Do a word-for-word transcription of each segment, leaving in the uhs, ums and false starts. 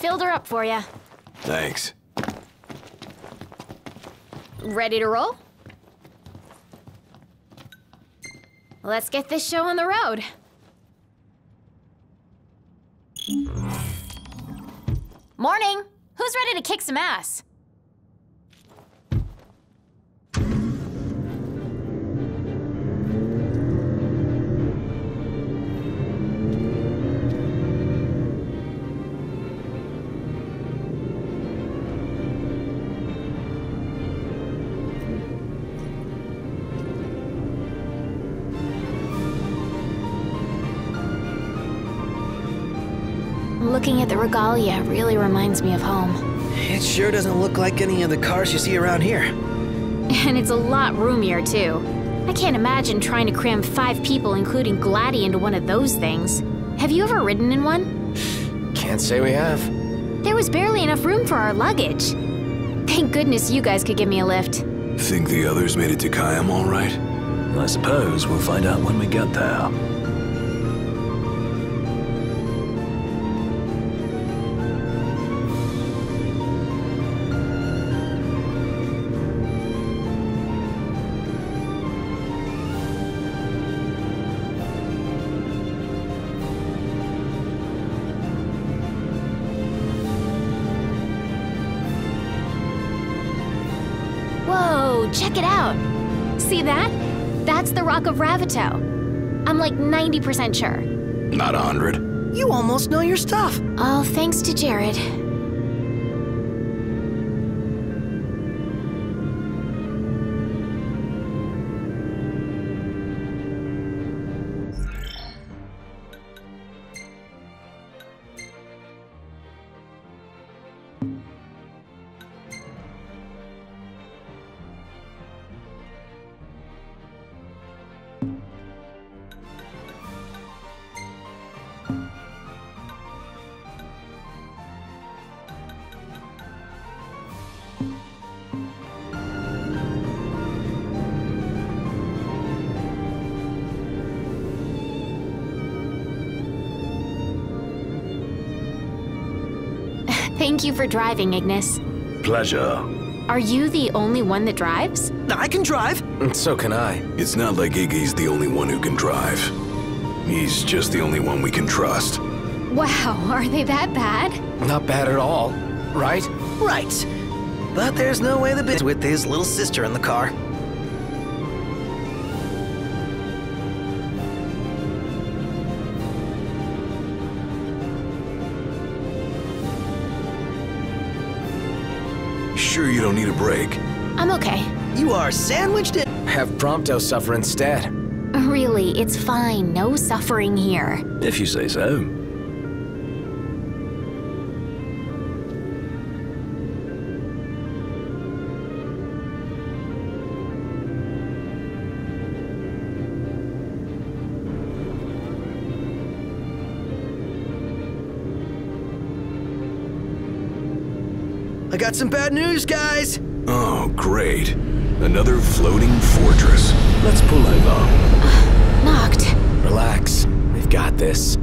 Filled her up for you. Thanks. Ready to roll? Let's get this show on the road. Morning! Who's ready to kick some ass? Looking at the regalia really reminds me of home. It sure doesn't look like any of the cars you see around here. And it's a lot roomier, too. I can't imagine trying to cram five people, including Gladdy, into one of those things. Have you ever ridden in one? Can't say we have. There was barely enough room for our luggage. Thank goodness you guys could give me a lift. Think the others made it to Kayam all right? I suppose we'll find out when we get there. Whoa, check it out. See that? That's the Rock of Ravito. I'm like ninety percent sure. Not a hundred. You almost know your stuff. All thanks to Jared. Thank you for driving, Ignis. Pleasure. Are you the only one that drives? I can drive. So can I. It's not like Iggy's the only one who can drive. He's just the only one we can trust. Wow, are they that bad? Not bad at all, right? Right. But there's no way the bit's with his little sister in the car. Sure you don't need a break? I'm okay. You are sandwiched in. Have Prompto suffer instead. Really, it's fine. No suffering here. If you say so. I got some bad news, guys. Oh, great. Another floating fortress. Let's pull over. Knocked. Relax. We've got this.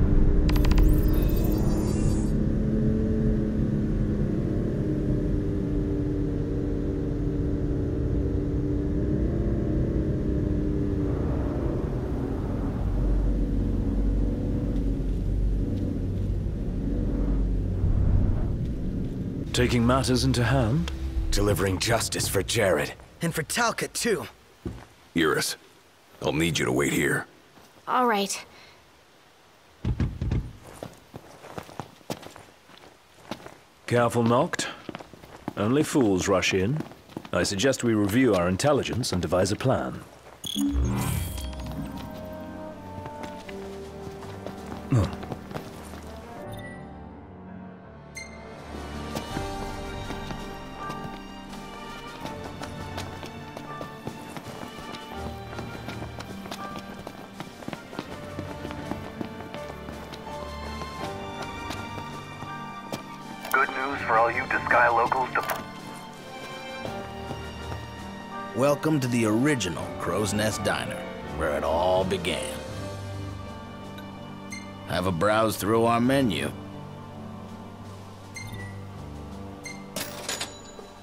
Taking matters into hand? Delivering justice for Jared. And for Talcott, too. Iris, I'll need you to wait here. All right. Careful, Noct. Only fools rush in. I suggest we review our intelligence and devise a plan. Oh. Good news for all you Disgaea locals to... Welcome to the original Crow's Nest Diner, where it all began. Have a browse through our menu.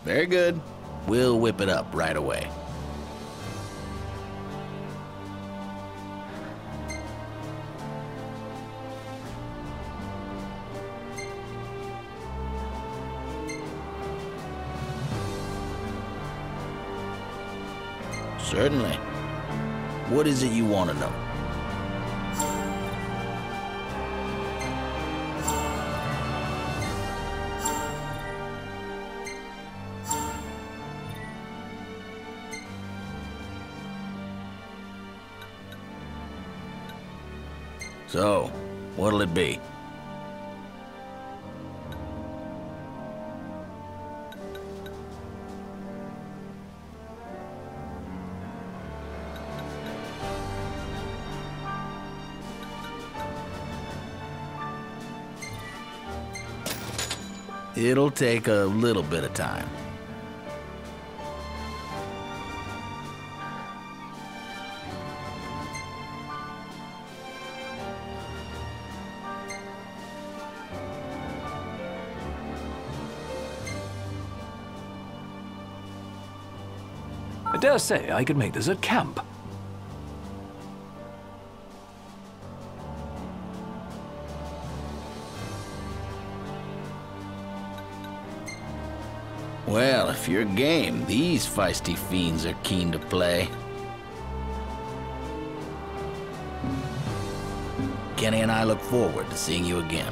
Very good. We'll whip it up right away. Certainly. What is it you want to know? So, what'll it be? It'll take a little bit of time. I dare say I could make this a camp. Well, if you're game, these feisty fiends are keen to play. Kenny and I look forward to seeing you again.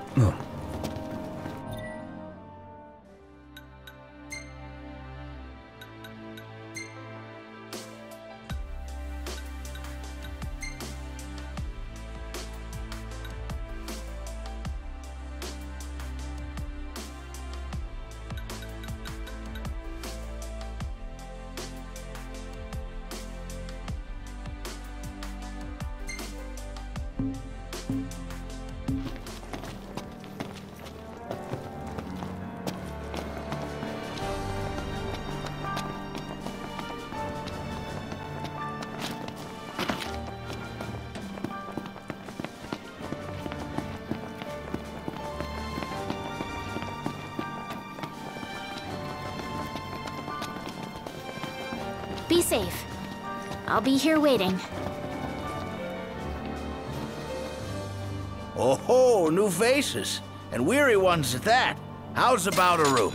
Oh. Be safe. I'll be here waiting. Oh ho, new faces. And weary ones at that. How's about a room?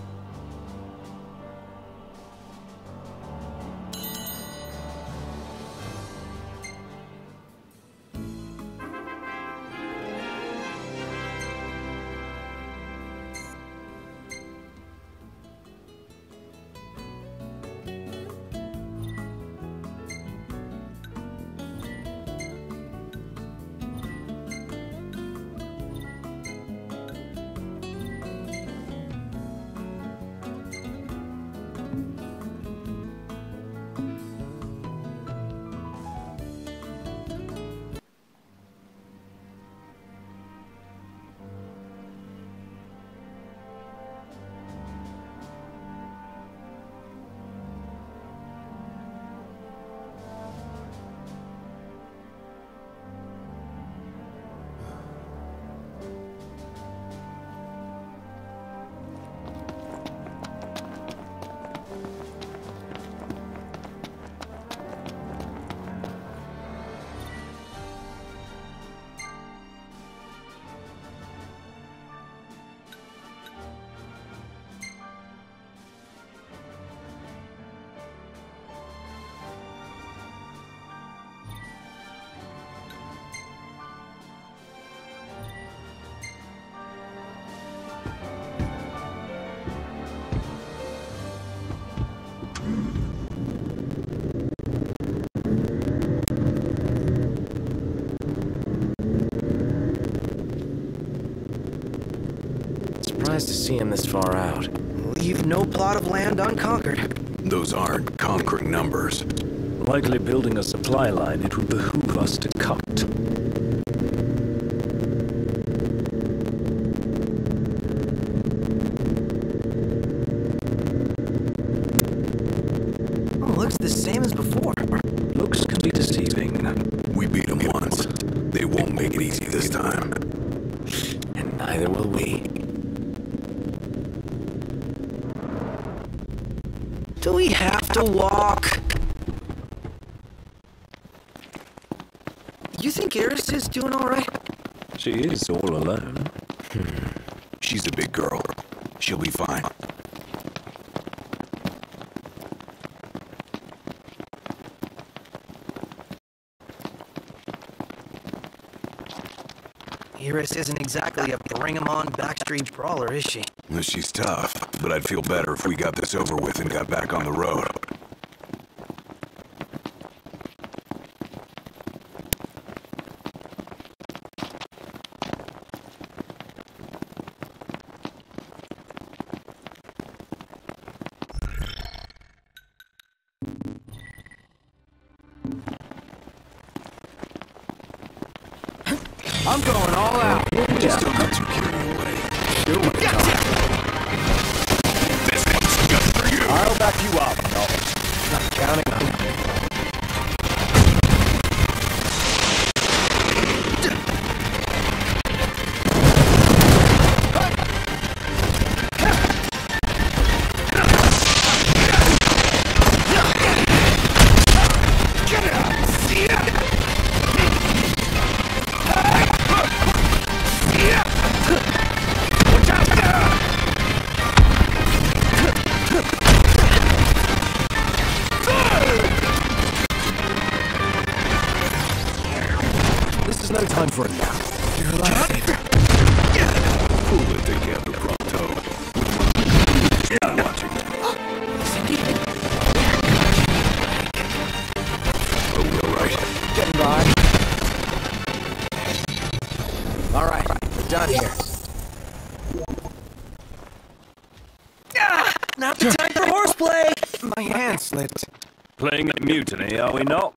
Surprised to see him this far out. Leave no plot of land unconquered. Those aren't conquering numbers. Likely building a supply line it would behoove us to cut. Oh, looks the same as before. Looks can be deceiving. We beat them once. They won't make it easy this time. And neither will we. Do we have to walk? You think Iris is doing all right? She is all alone. Hmm. She's a big girl. She'll be fine. Iris isn't exactly a bring-em-on backstreet brawler, is she? She's tough, but I'd feel better if we got this over with and got back on the road. I'm going all out. Just don't get too carried away. Do what you want. This one's just for you. I'll back you up. No, not counting on it. No time for a nap. You're a lifesaver. Cool it together, pronto. Yeah, watching. Are we alright? Getting by. All right, we're done here. Ah, not the time for horseplay! My hand slipped. Playing at mutiny, are we not?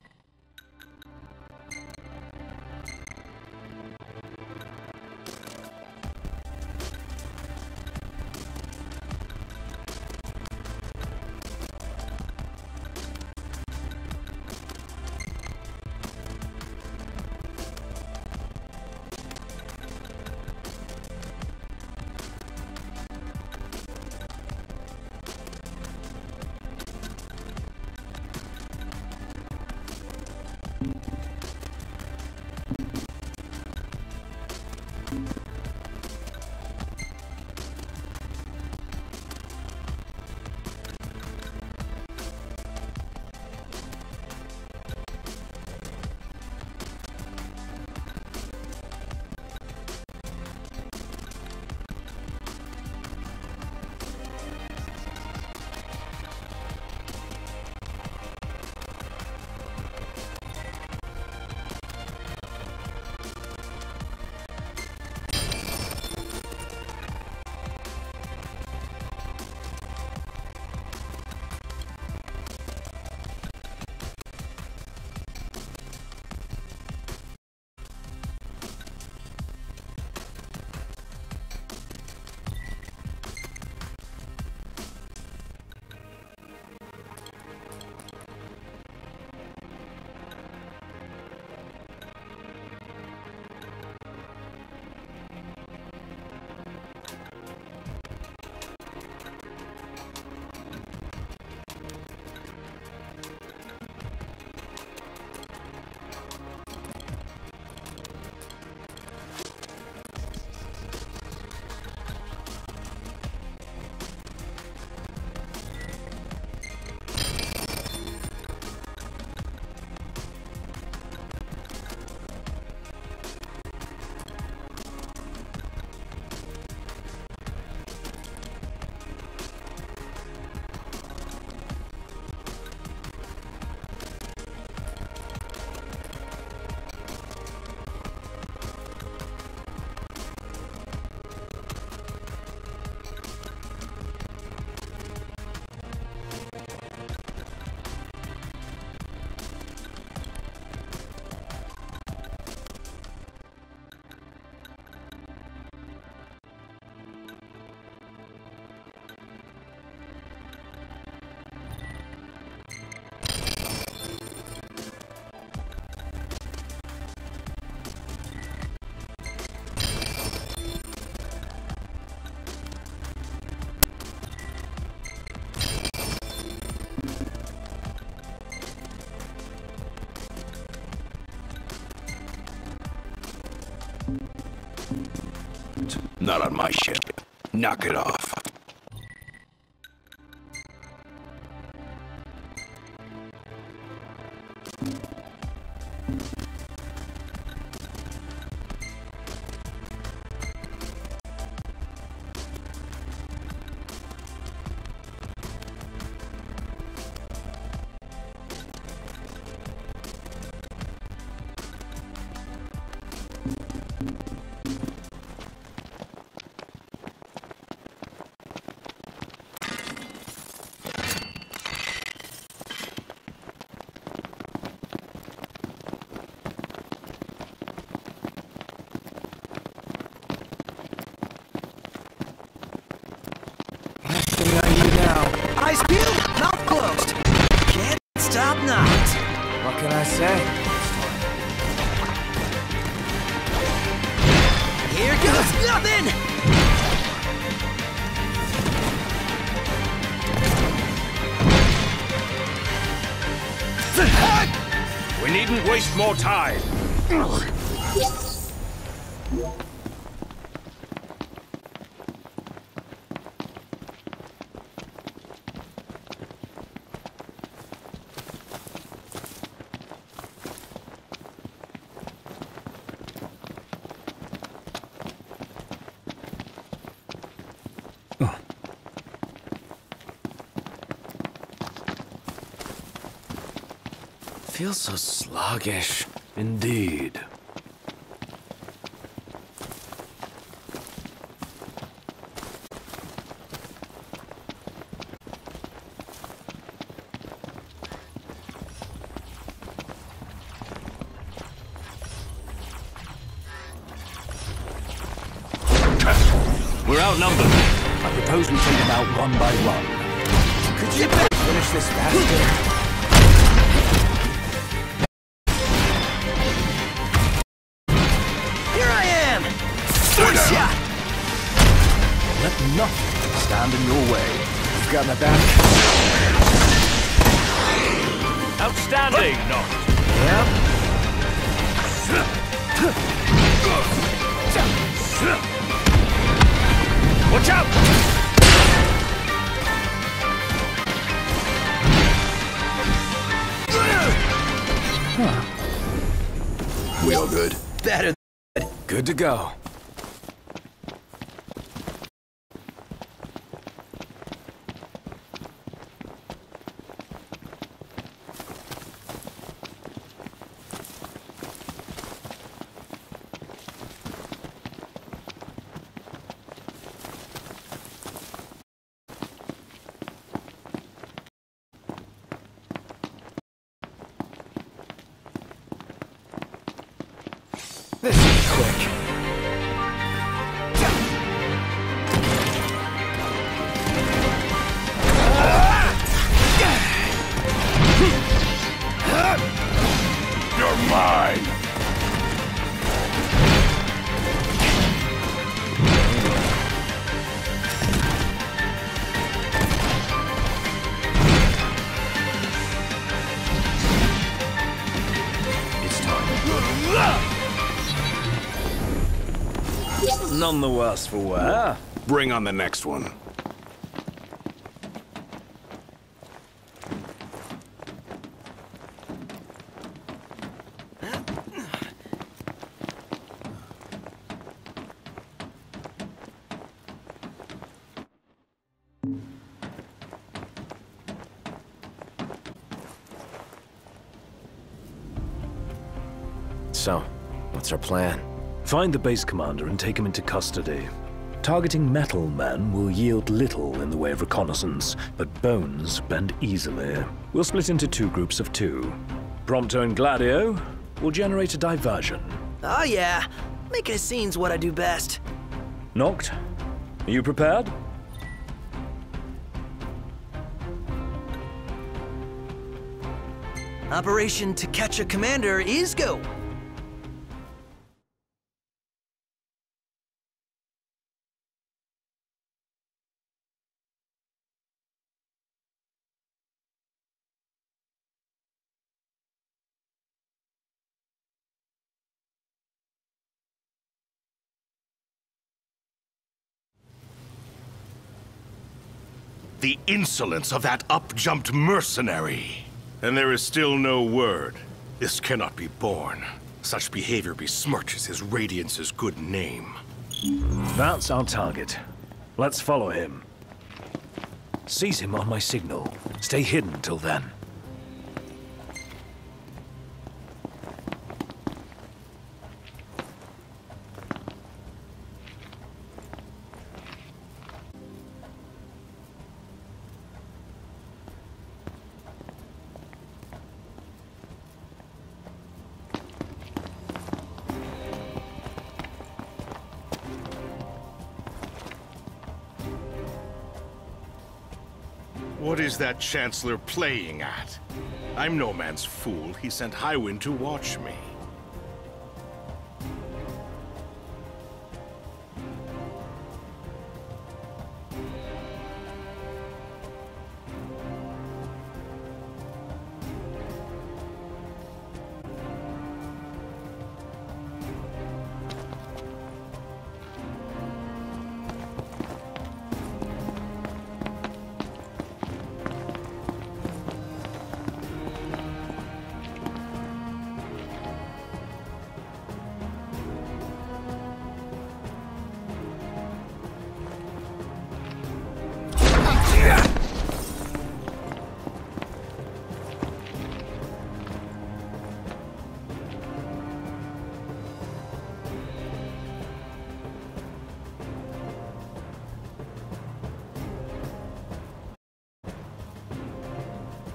Not on my ship. Knock it off. Eyes peeled, mouth closed. Can't stop now. What can I say? Here goes nothing! We needn't waste more time. feel so sluggish. Indeed. We're outnumbered. I propose we take them out one by one. Could you finish this faster? Here I am! One shot! Let nothing stand in your way. You've got my back. Outstanding, Noct. Yep. Watch out! We all good? Better. Good to go. This is quick. You're mine! It's time. None the worse for wear. Bring on the next one. So, what's our plan? Find the base commander and take him into custody. Targeting metal men will yield little in the way of reconnaissance, but bones bend easily. We'll split into two groups of two. Prompto and Gladio will generate a diversion. Oh yeah, making a scene's what I do best. Noct, are you prepared? Operation To Catch a Commander is go. The insolence of that up-jumped mercenary. And there is still no word. This cannot be borne. Such behavior besmirches his Radiance's good name. That's our target. Let's follow him. Seize him on my signal. Stay hidden till then. What is that Chancellor playing at? I'm no man's fool. He sent Highwind to watch me.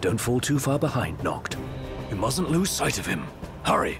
Don't fall too far behind, Noct. You mustn't lose sight of him. Hurry!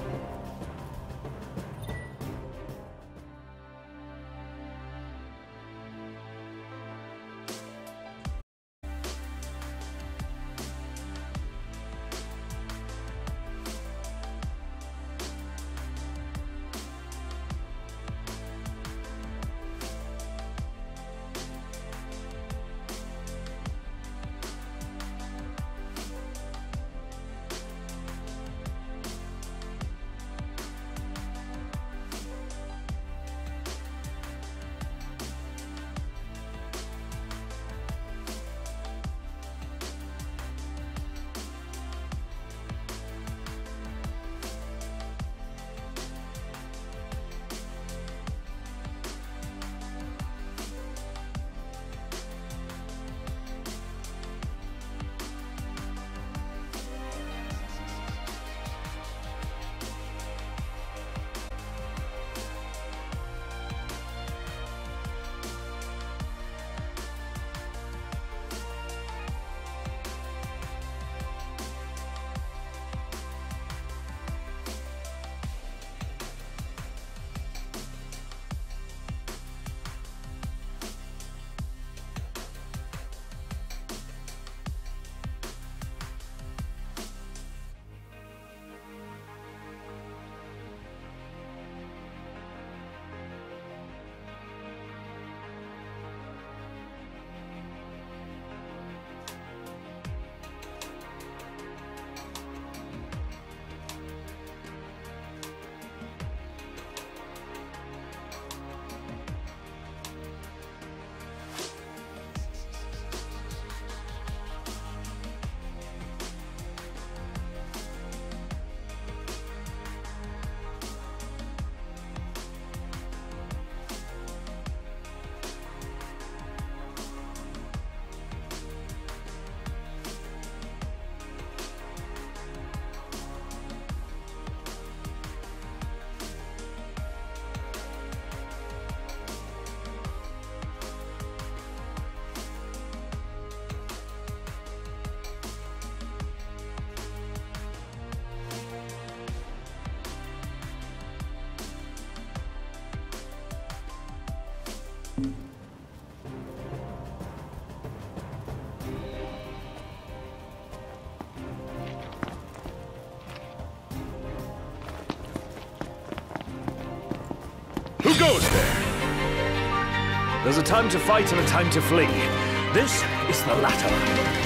Who goes there? There's a time to fight and a time to flee. This is the latter.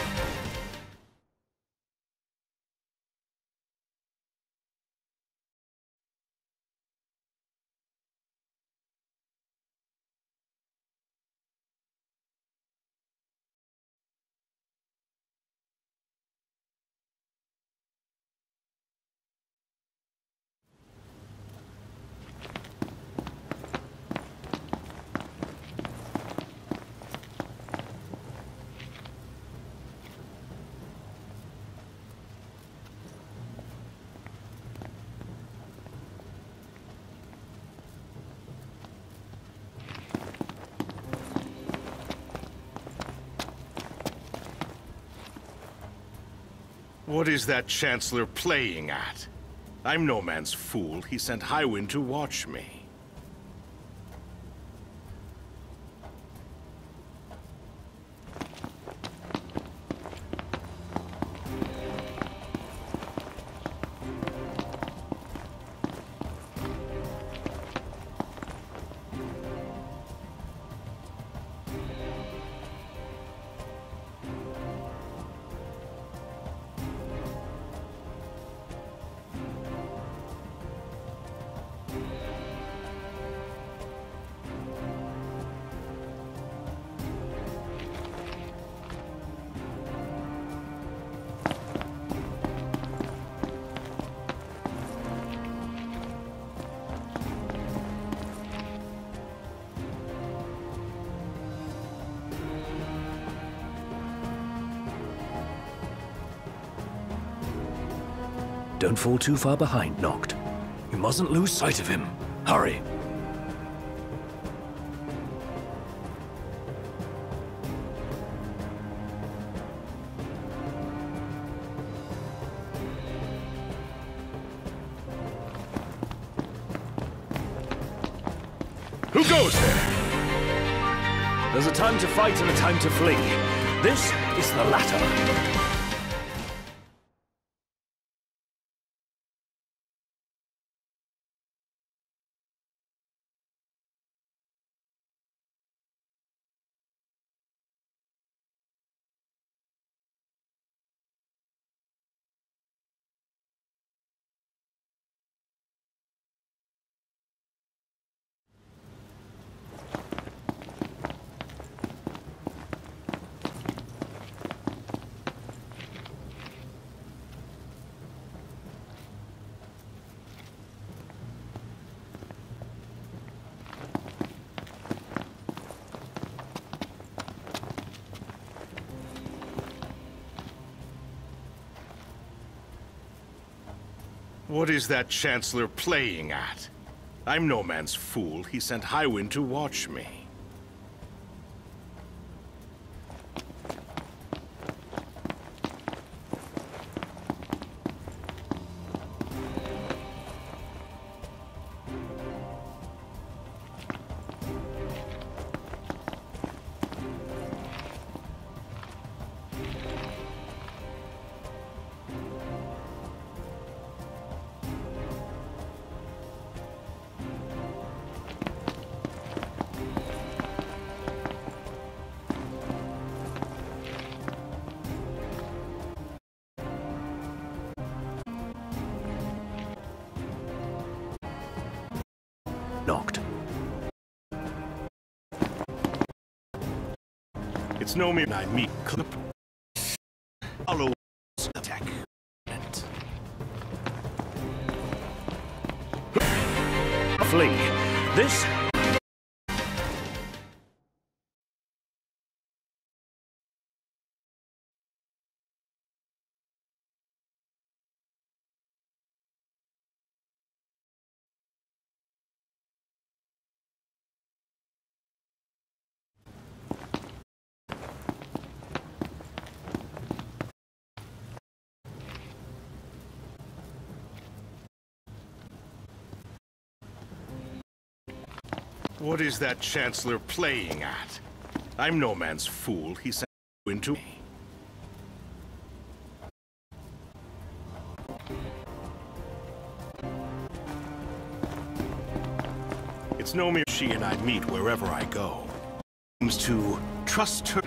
What is that Chancellor playing at? I'm no man's fool. He sent Highwind to watch me. Don't fall too far behind, Noct. You mustn't lose sight of him. Hurry! Who goes there? There's a time to fight and a time to flee. This is the latter. What is that Chancellor playing at? I'm no man's fool. He sent Highwind to watch me. Knocked. It's no mere I meet clip. Follow attack. Flee. This. What is that Chancellor playing at? I'm no man's fool. He sent you into me. It's no mere she and I meet wherever I go. Seems to trust her.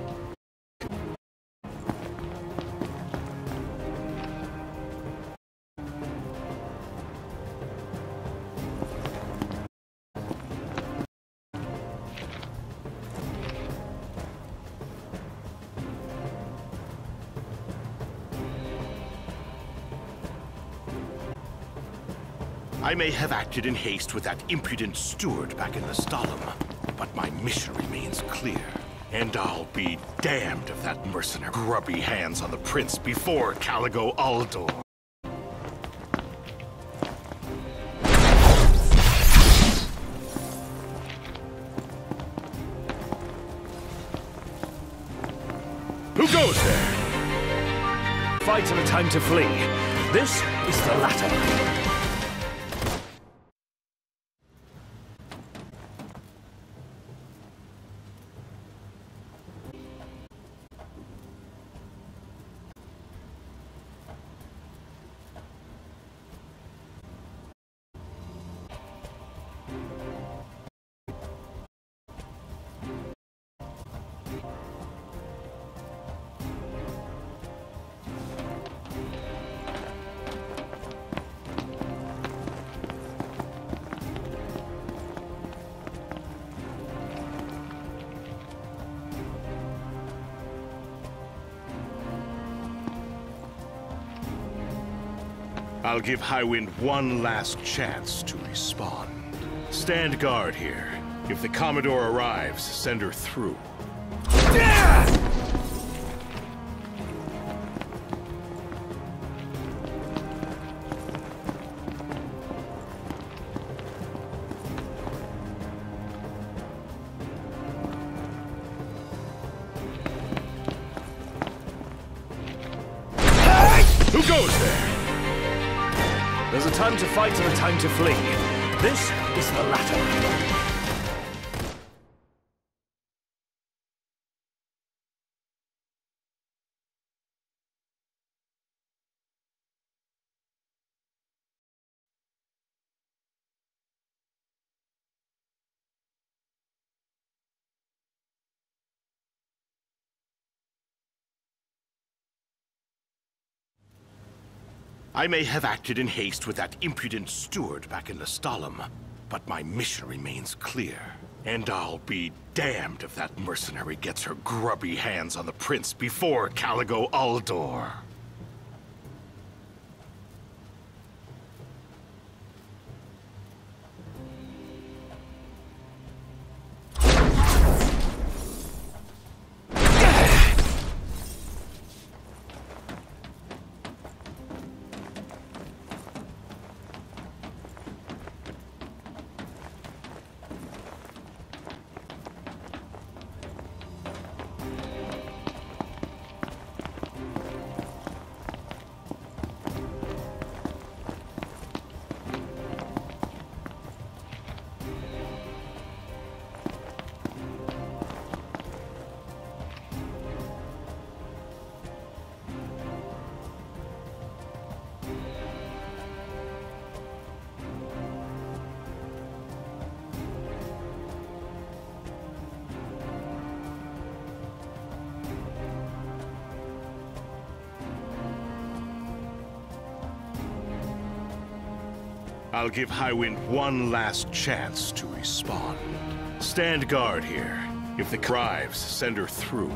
I may have acted in haste with that impudent steward back in the Stalem, but my mission remains clear. And I'll be damned if that mercenary grubby hands on the prince before Caligo Uldor. Who goes there? Fight and a time to flee. This is the latter. I'll give Highwind one last chance to respond. Stand guard here. If the Commodore arrives, send her through. Who goes there? There's a time to fight and a time to flee. This is the latter. I may have acted in haste with that impudent steward back in Lestalem, but my mission remains clear. And I'll be damned if that mercenary gets her grubby hands on the prince before Caligo Uldor. I'll give Highwind one last chance to respond. Stand guard here. If the arrives, send her through.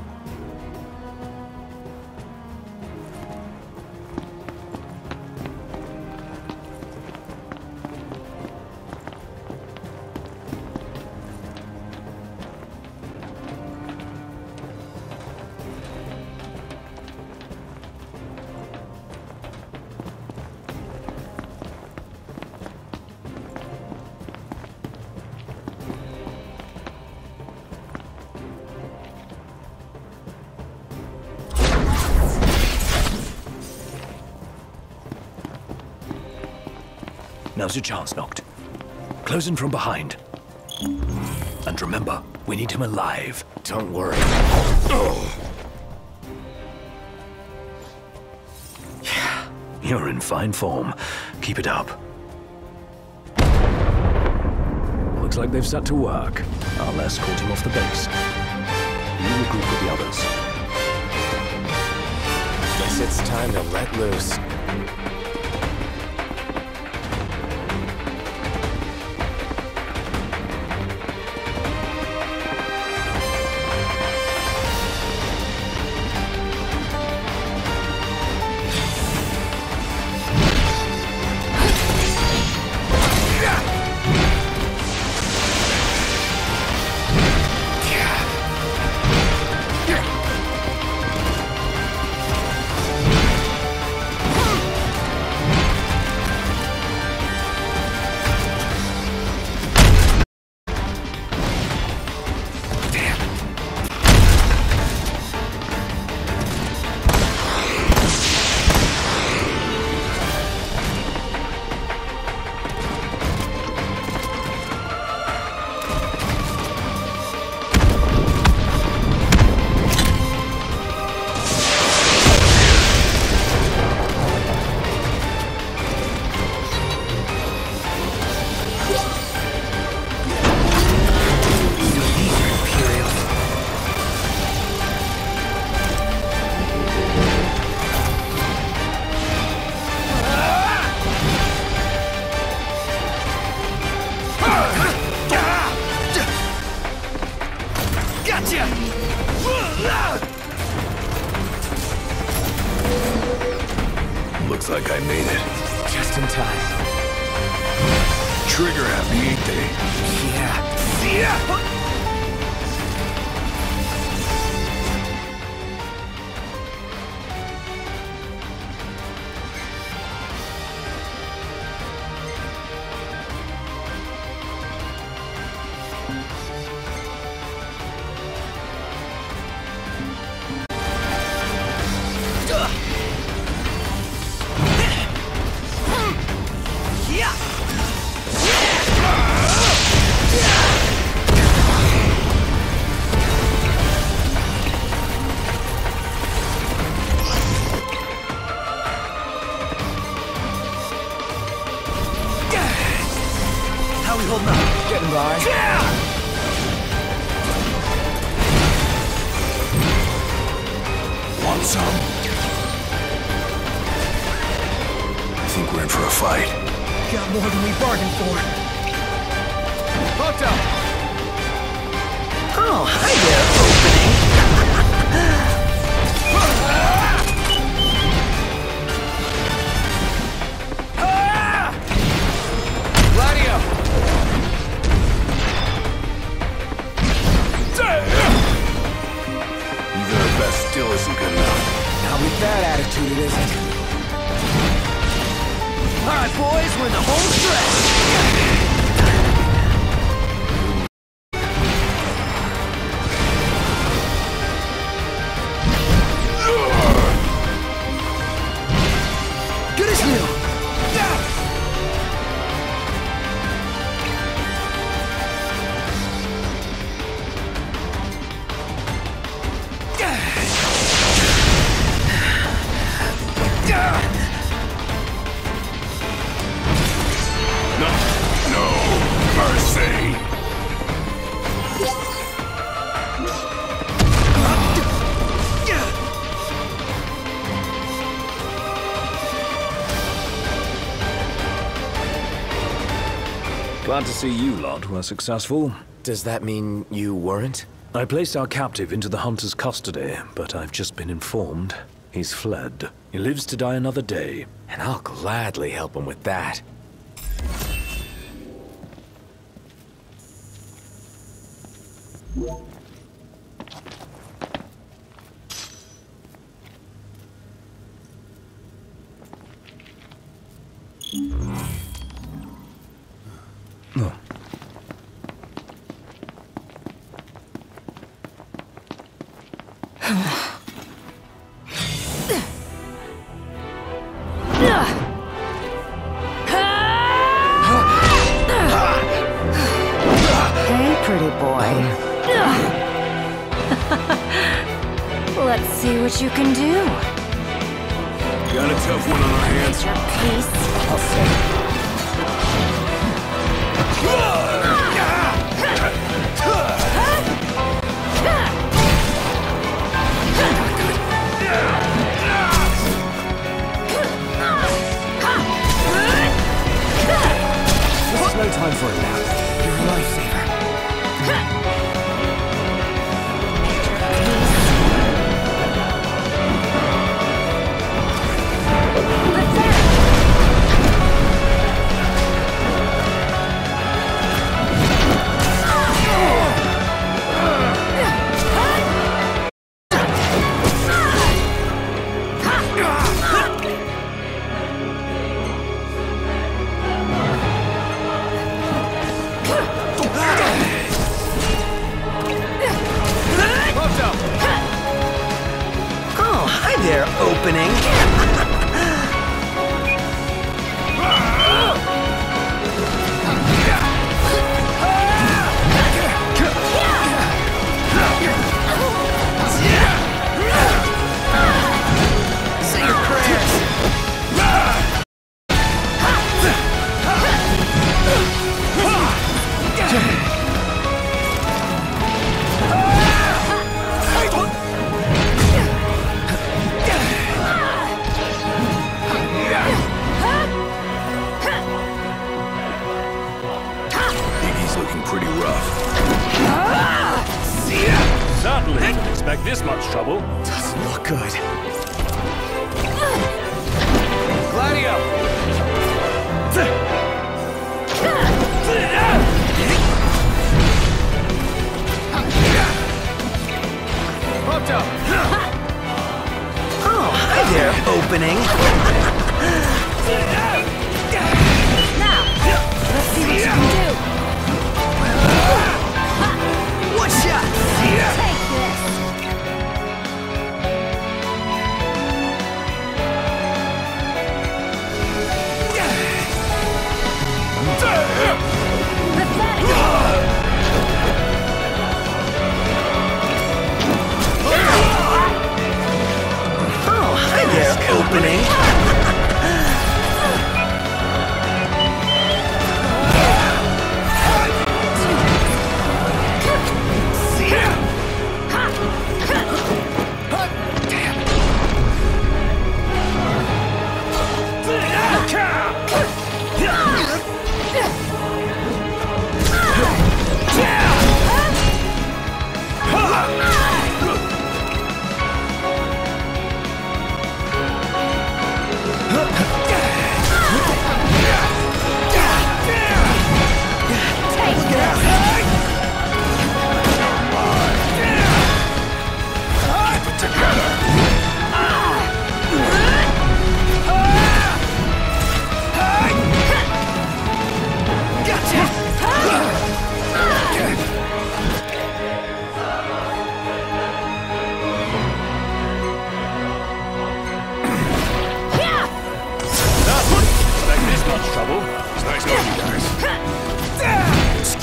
Now's your chance, Noct. Close in from behind. And remember, we need him alive. Don't worry. Yeah, you're in fine form. Keep it up. Looks like they've set to work. I'll escort him off the base. You regroup with the others. Guess it's time to let loose. Looks like I made it. Just in time. Trigger happy, ain't they? Yeah. Yeah. Getting by. Yeah! Want some? we're in for a fight. Got more than we bargained for. Hotel! Oh, hi there, opening. Gladio! Even our best still isn't good enough. Not with that attitude, it isn't. All right, boys, we're in the home stretch. Good as new. No, no mercy. Glad to see you lot were successful. Does that mean you weren't? I placed our captive into the hunter's custody, but I've just been informed he's fled. He lives to die another day. And I'll gladly help him with that. Oh. Hey, pretty boy. Let's see what you can do. Got a tough one on our hands. Your piece. I'll see. This is no time for a nap. You're a lifesaver. Oh, hi there, opening. Say your prayers. He's looking pretty rough. Certainly didn't expect this much trouble. Doesn't look good. Gladio! Hotel! Oh, hi there, opening. Now, let's see what you can do. One shot. Take this.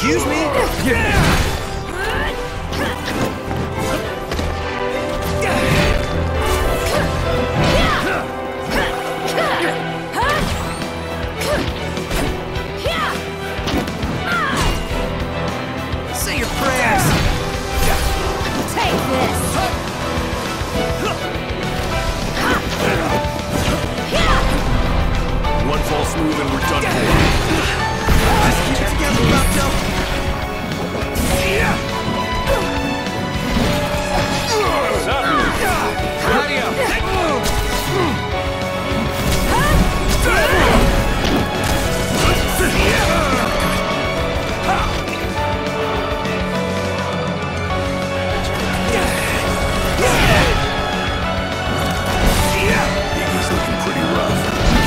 Excuse me? Say your prayers! Take this! One false move and we're done for. Let's keep it together, Rocco! He's looking pretty rough.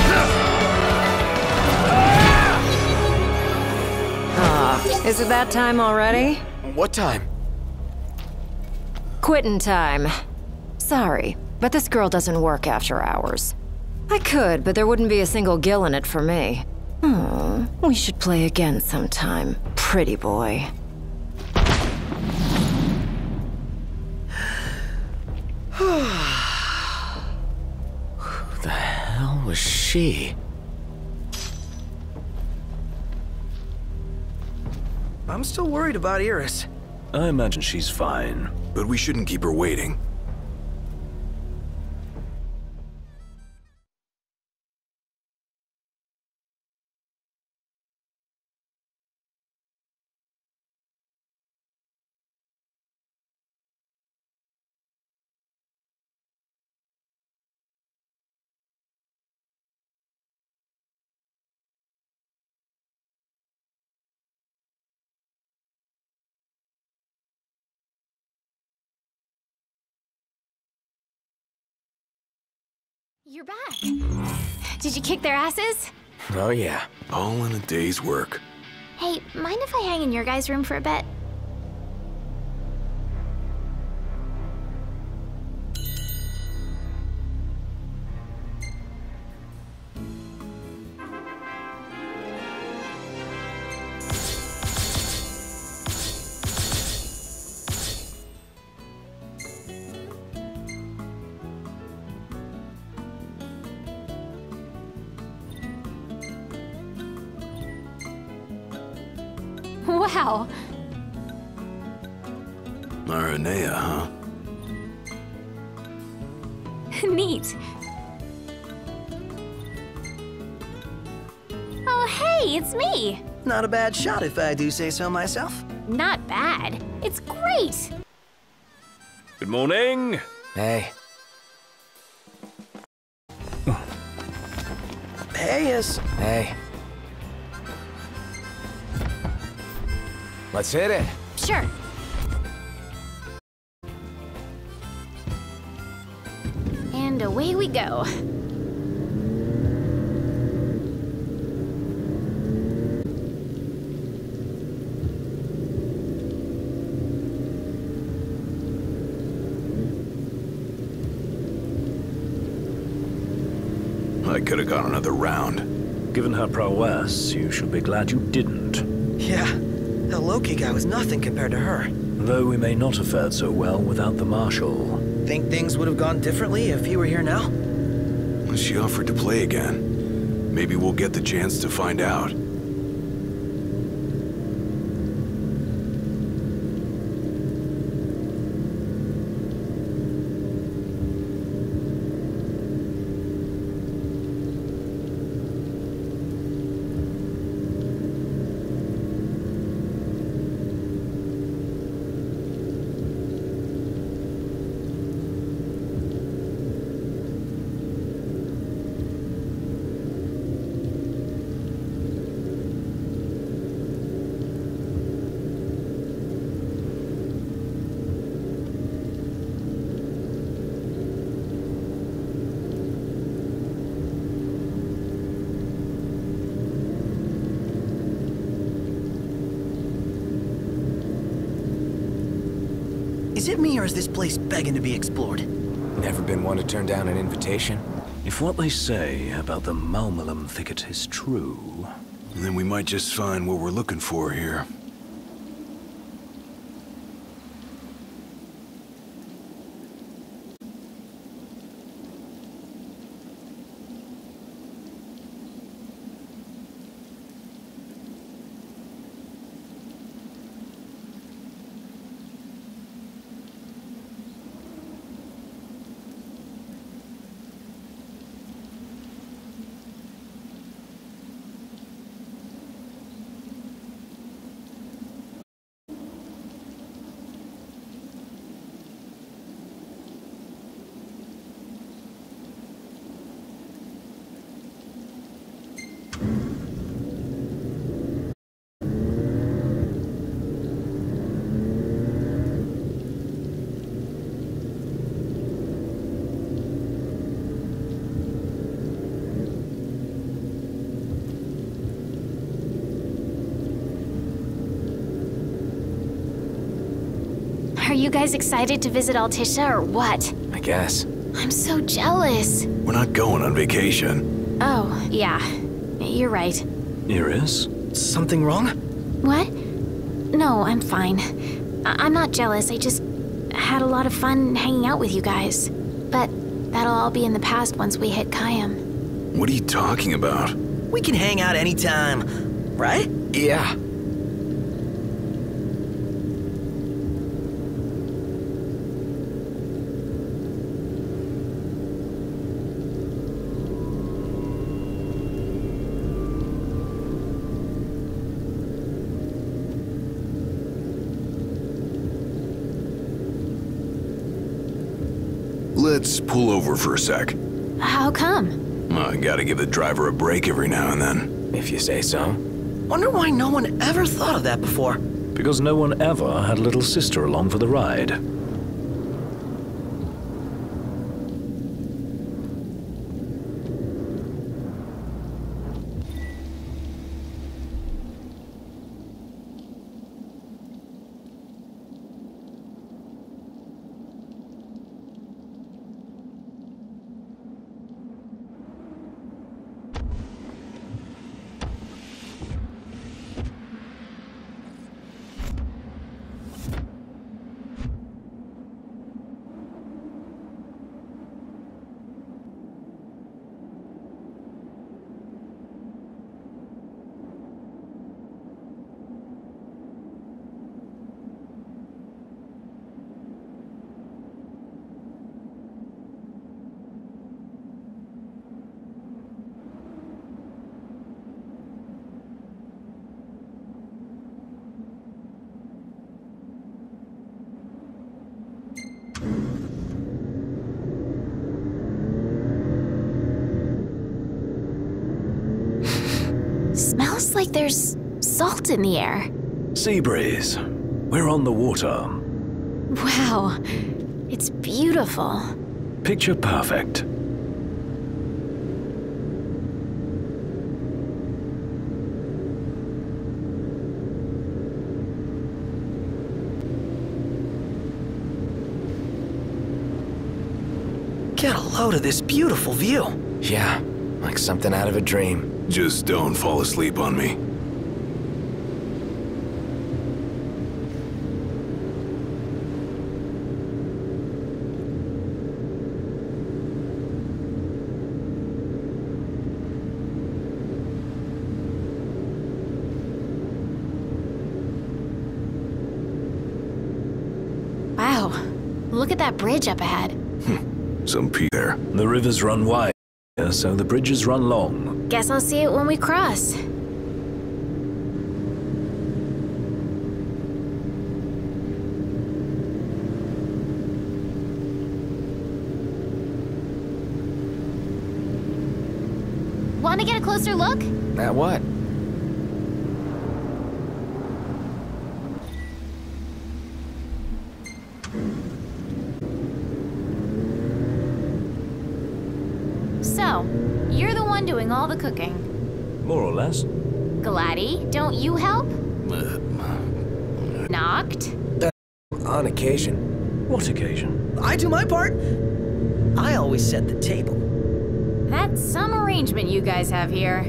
Ah, is it that time already? What time? Quitting time. Sorry, but this girl doesn't work after hours. I could, but there wouldn't be a single gill in it for me. Hmm, we should play again sometime, pretty boy. Who the hell was she? I'm still worried about Iris. I imagine she's fine. But we shouldn't keep her waiting. You're back. Did you kick their asses? Oh yeah. All in a day's work. Hey, mind if I hang in your guys' room for a bit? Wow. Maranea, huh? Neat. Oh, hey, it's me. Not a bad shot if I do say so myself. Not bad. It's great. Good morning. Hey. Hey, yes. Hey. Let's hit it. Sure. And away we go. I could have gone another round. Given her prowess, you should be glad you didn't. Yeah, the Loki guy was nothing compared to her. Though we may not have fared so well without the Marshal. Think things would have gone differently if he were here now? She offered to play again. Maybe we'll get the chance to find out. Is it me or is this place begging to be explored? Never been one to turn down an invitation? If what they say about the Malmalum thicket is true... Then we might just find what we're looking for here. Are you guys excited to visit Altissia or what? I guess. I'm so jealous. We're not going on vacation. Oh, yeah. You're right. Iris? Something wrong? What? No, I'm fine. I I'm not jealous. I just had a lot of fun hanging out with you guys. But that'll all be in the past once we hit Kayam. What are you talking about? We can hang out anytime, right? Yeah. Let's pull over for a sec. How come? I gotta give the driver a break every now and then. If you say so. Wonder why no one ever thought of that before. Because no one ever had a little sister along for the ride. Smells like there's salt in the air. Sea breeze. We're on the water. Wow. It's beautiful. Picture perfect. Get a load of this beautiful view. Yeah, like something out of a dream. Just don't fall asleep on me. Wow. Look at that bridge up ahead. Some pee there. The rivers run wide, so the bridges run long. Guess I'll see it when we cross. Want to get a closer look? At what? So, you're the one doing all the cooking. More or less. Glady, don't you help? Knocked? On occasion. What occasion? I do my part. I always set the table. That's some arrangement you guys have here.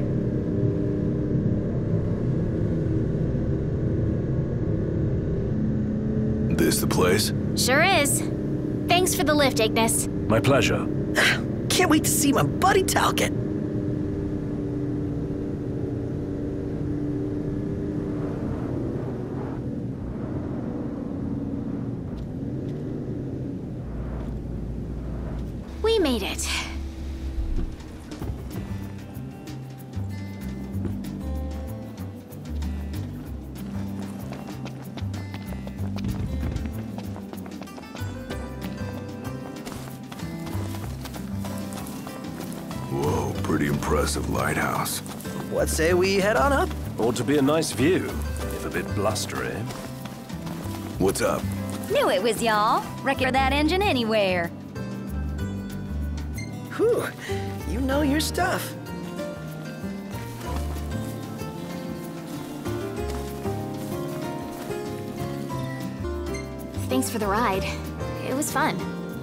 This the place? Sure is. Thanks for the lift, Ignis. My pleasure. Can't wait to see my buddy Talcott. We made it. Whoa, pretty impressive lighthouse. What say we head on up? Ought to be a nice view, if a bit blustery. What's up? Knew it was y'all. Reckon that engine anywhere. Whew, you know your stuff. Thanks for the ride. It was fun.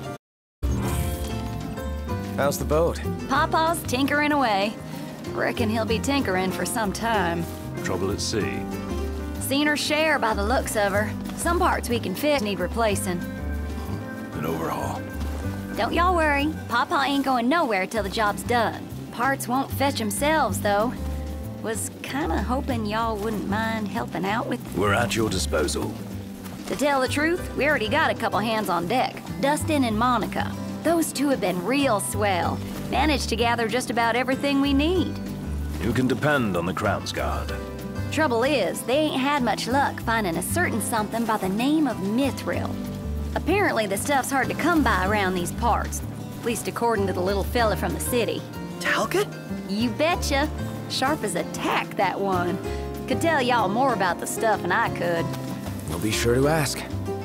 How's the boat? Pawpaw's tinkering away. Reckon he'll be tinkering for some time. Trouble at sea. Seen her share by the looks of her. Some parts we can fix need replacing. An overhaul. Don't y'all worry. Pawpaw ain't going nowhere till the job's done. Parts won't fetch themselves, though. Was kinda hoping y'all wouldn't mind helping out with... We're at your disposal. To tell the truth, we already got a couple hands on deck. Dustin and Monica. Those two have been real swell. Managed to gather just about everything we need. You can depend on the Crown's Guard. Trouble is, they ain't had much luck finding a certain something by the name of Mithril. Apparently the stuff's hard to come by around these parts. At least according to the little fella from the city. Talcott? You betcha. Sharp as a tack, that one. Could tell y'all more about the stuff than I could. We'll be sure to ask.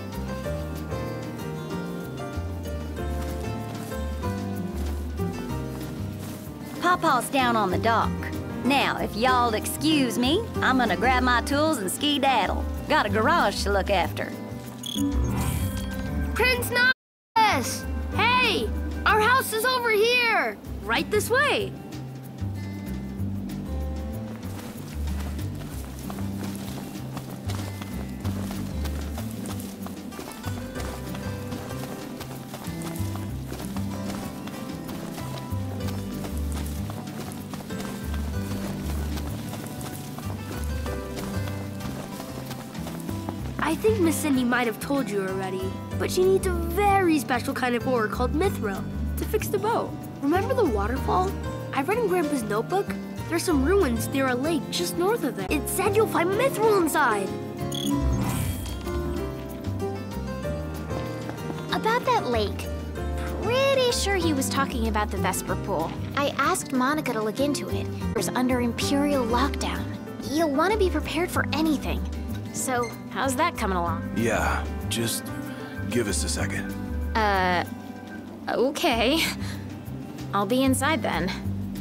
Pawpaw's down on the dock. Now, if y'all'll excuse me, I'm gonna grab my tools and ski-daddle. Got a garage to look after. Prince Nihilus! Hey! Our house is over here! Right this way! I think Miss Cindy might have told you already, but she needs a very special kind of ore called mithril to fix the boat. Remember the waterfall? I read in Grandpa's notebook. There's some ruins near a lake just north of there. It said you'll find mithril inside. About that lake. Pretty sure he was talking about the Vesper Pool. I asked Monica to look into it. It was under Imperial lockdown. You'll want to be prepared for anything. So, how's that coming along? Yeah, just give us a second. Uh, okay. I'll be inside then.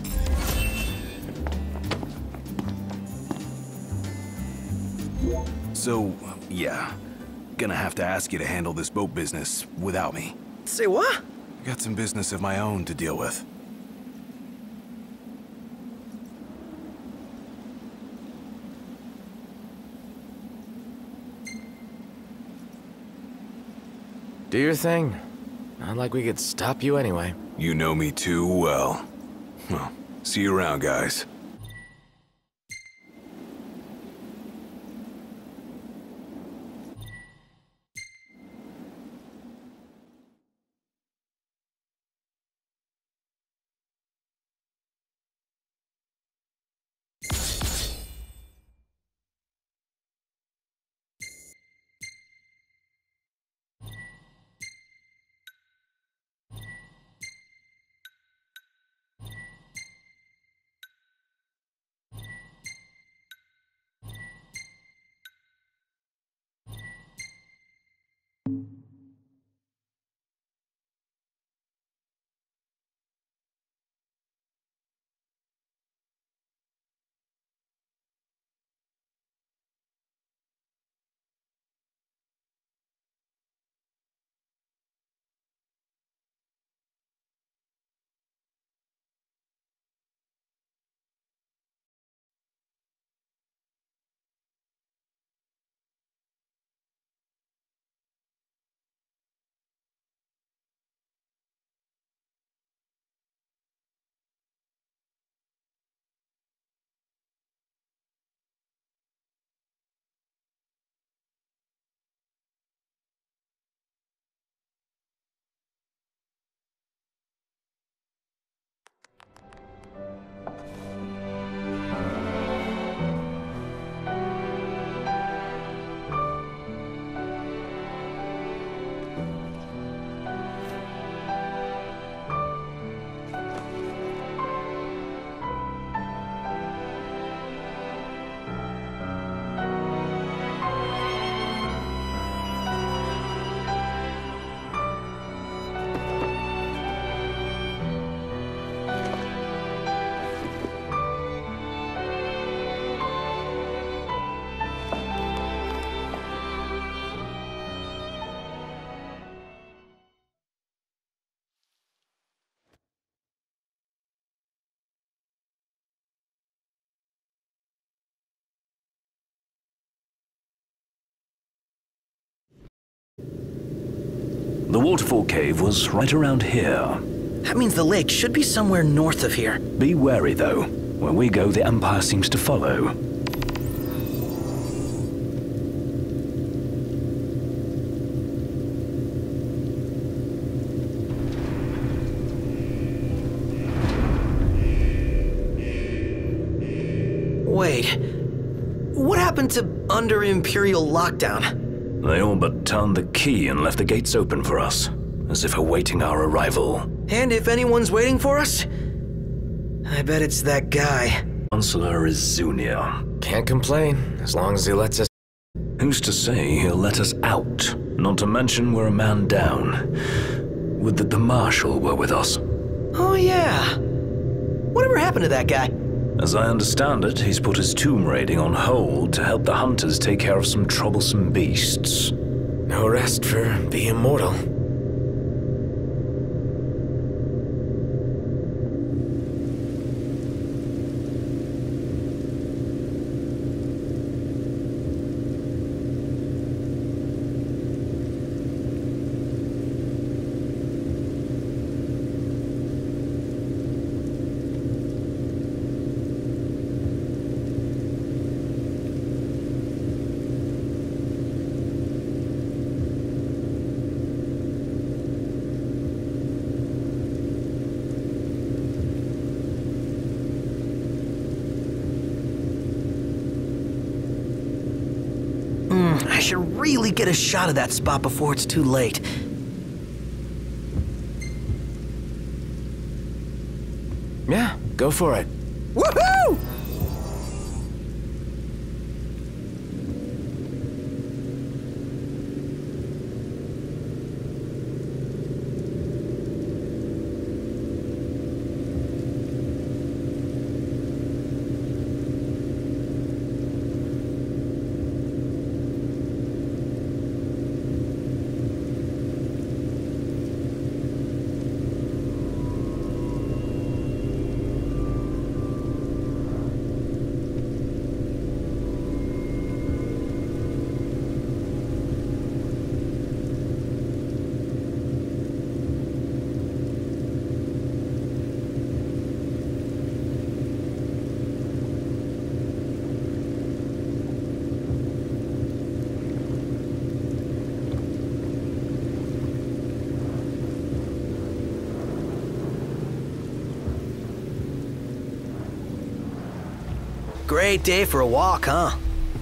So, yeah. Gonna have to ask you to handle this boat business without me. Say what? Got some business of my own to deal with. Do your thing. Not like we could stop you anyway. You know me too well. Well, see you around, guys. The waterfall cave was right around here. That means the lake should be somewhere north of here. Be wary, though. Where we go, the Empire seems to follow. Wait. What happened to under Imperial lockdown? They all but turned the key and left the gates open for us, as if awaiting our arrival. And if anyone's waiting for us, I bet it's that guy. Chancellor is Zunia. Can't complain, as long as he lets us... Who's to say he'll let us out? Not to mention we're a man down. Would that the Marshal were with us. Oh yeah. Whatever happened to that guy? As I understand it, he's put his tomb raiding on hold to help the hunters take care of some troublesome beasts. No rest for the immortal. I should really get a shot of that spot before it's too late. Yeah, go for it. Woohoo! Great day for a walk, huh?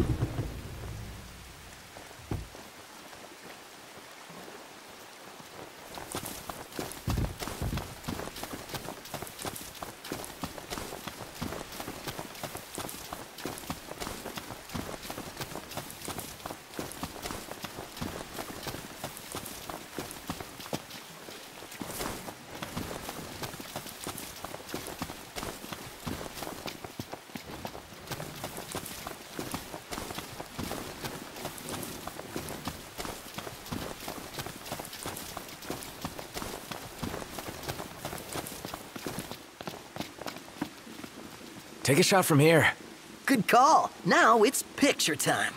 Take a shot from here. Good call. Now it's picture time.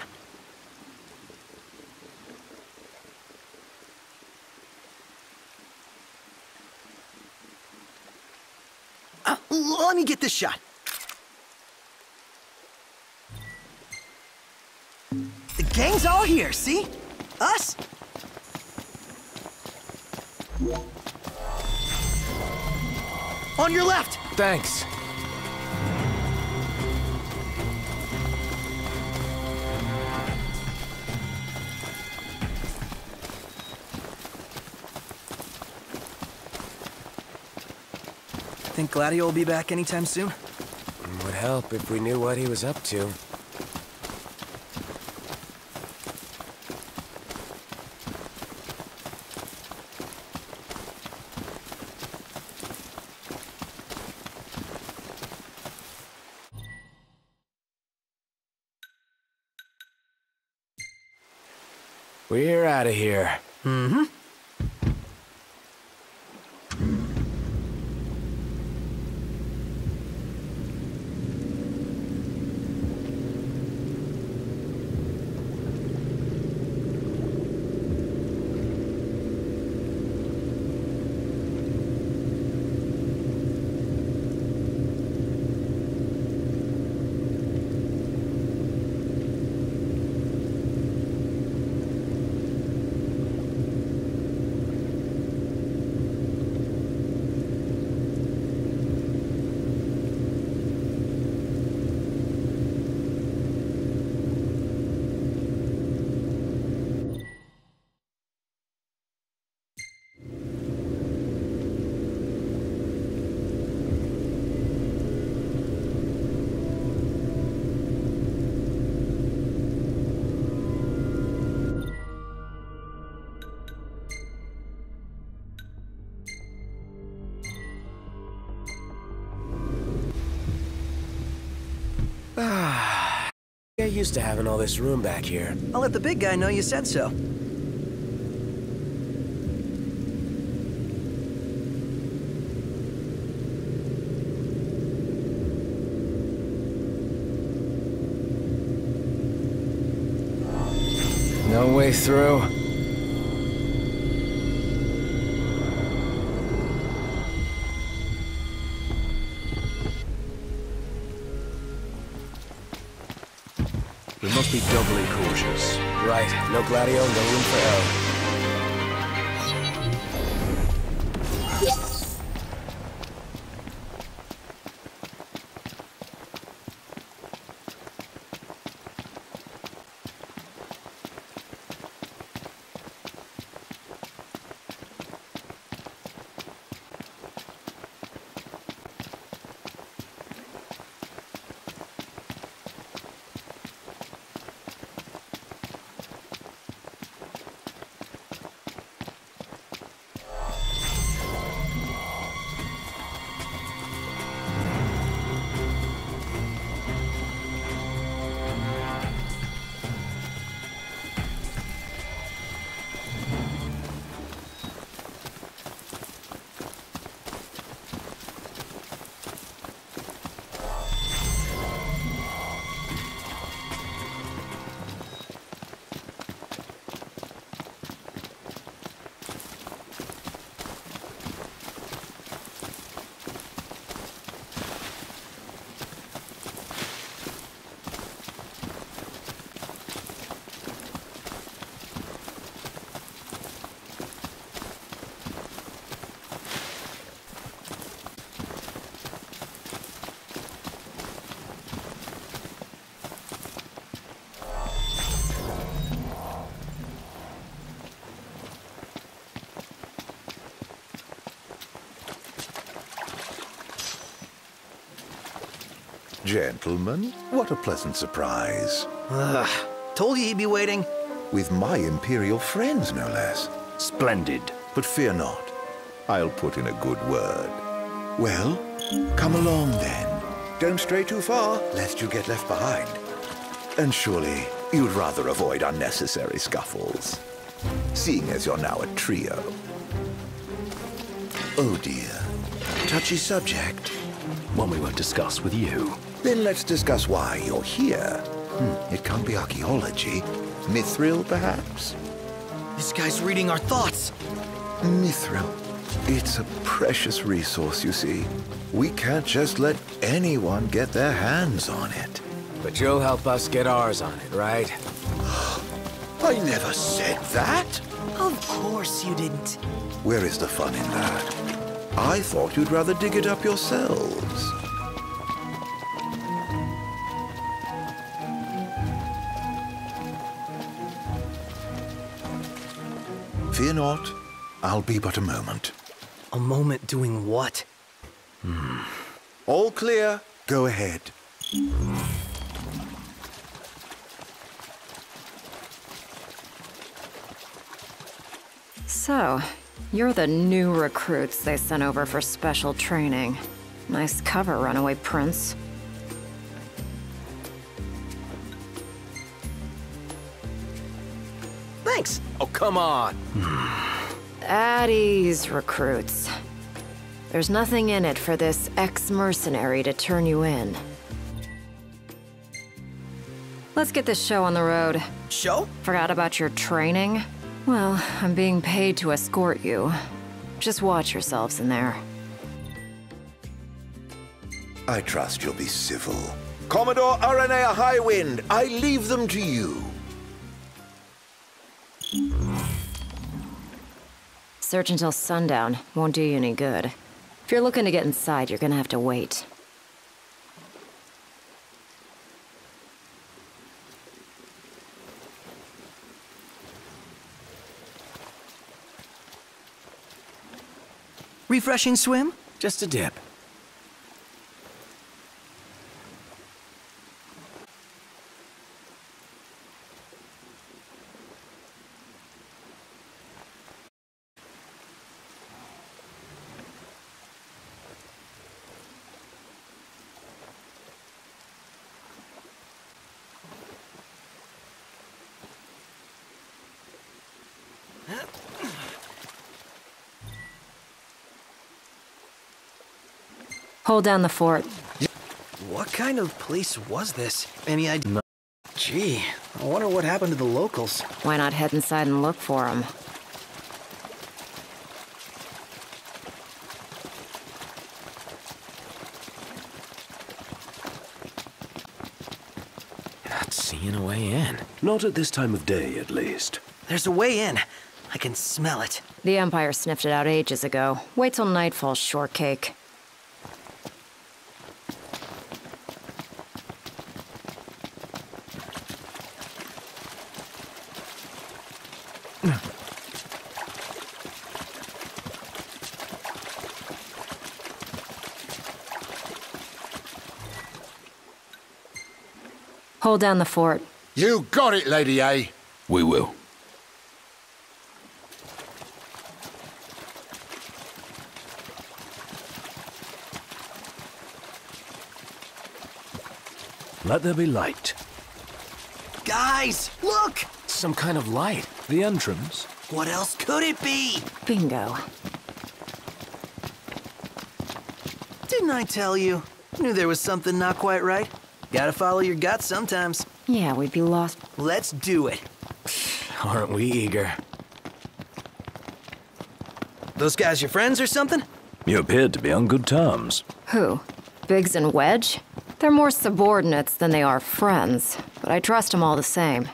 Uh, let me get this shot. The gang's all here, see? Us? On your left! Thanks. Think Gladio will be back anytime soon? Would help if we knew what he was up to. We're out of here. Mm-hmm. used to having all this room back here. I'll let the big guy know you said so. No way through. We must be doubly cautious. Right. No Gladio, no room for error. Gentlemen, what a pleasant surprise. Ugh. Told you he'd be waiting. With my Imperial friends, no less. Splendid. But fear not. I'll put in a good word. Well, come along then. Don't stray too far, lest you get left behind. And surely you'd rather avoid unnecessary scuffles, seeing as you're now a trio. Oh dear. Touchy subject. One we won't discuss with you. Then let's discuss why you're here. Hmm, it can't be archaeology. Mithril, perhaps? This guy's reading our thoughts. Mithril. It's a precious resource, you see. We can't just let anyone get their hands on it. But you'll help us get ours on it, right? I never said that. Of course you didn't. Where is the fun in that? I thought you'd rather dig it up yourselves. Fear not. I'll be but a moment. A moment doing what? Hmm. All clear. Go ahead. So, you're the new recruits they sent over for special training. Nice cover, Runaway Prince. Thanks. Oh, come on. At ease, recruits. There's nothing in it for this ex-mercenary to turn you in. Let's get this show on the road. Show? Forgot about your training? Well, I'm being paid to escort you. Just watch yourselves in there. I trust you'll be civil. Commodore Aranea Highwind, I leave them to you. Search until sundown. Won't do you any good. If you're looking to get inside, you're gonna have to wait. Refreshing swim? Just a dip. Hold down the fort. What kind of place was this? Any idea? Gee, I wonder what happened to the locals. Why not head inside and look for them? Not seeing a way in. Not at this time of day, at least. There's a way in. I can smell it. The Empire sniffed it out ages ago. Wait till nightfall, shortcake. Hold down the fort. You got it, Lady A. We will. Let there be light. Guys, look! Some kind of light. The entrance? What else could it be? Bingo. Didn't I tell you? Knew there was something not quite right. Gotta follow your gut sometimes. Yeah, we'd be lost. Let's do it. Aren't we eager? Those guys your friends or something? You appeared to be on good terms. Who? Biggs and Wedge? They're more subordinates than they are friends, but I trust them all the same.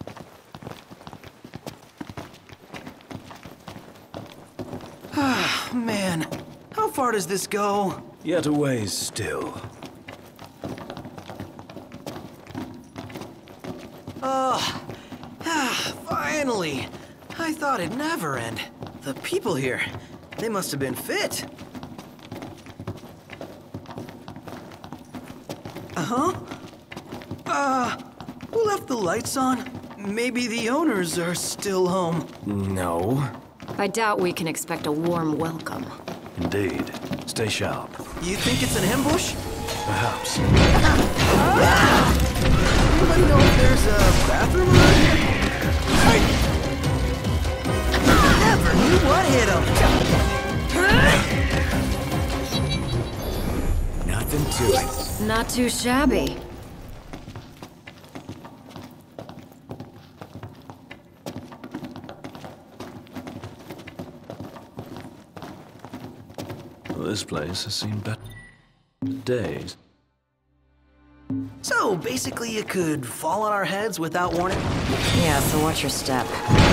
Ah, man. How far does this go? Yet a ways still. Oh, ah, finally. I thought it'd never end. The people here, they must have been fit. Uh-huh? Uh, who left the lights on? Maybe the owners are still home. No. I doubt we can expect a warm welcome. Indeed. Stay sharp. You think it's an ambush? Perhaps. Anybody know if there's a bathroom around here? Never knew what hit him. Nothing to it. Not too shabby. Well, this place has seen better days. So, basically you could fall on our heads without warning? Yeah, so watch your step.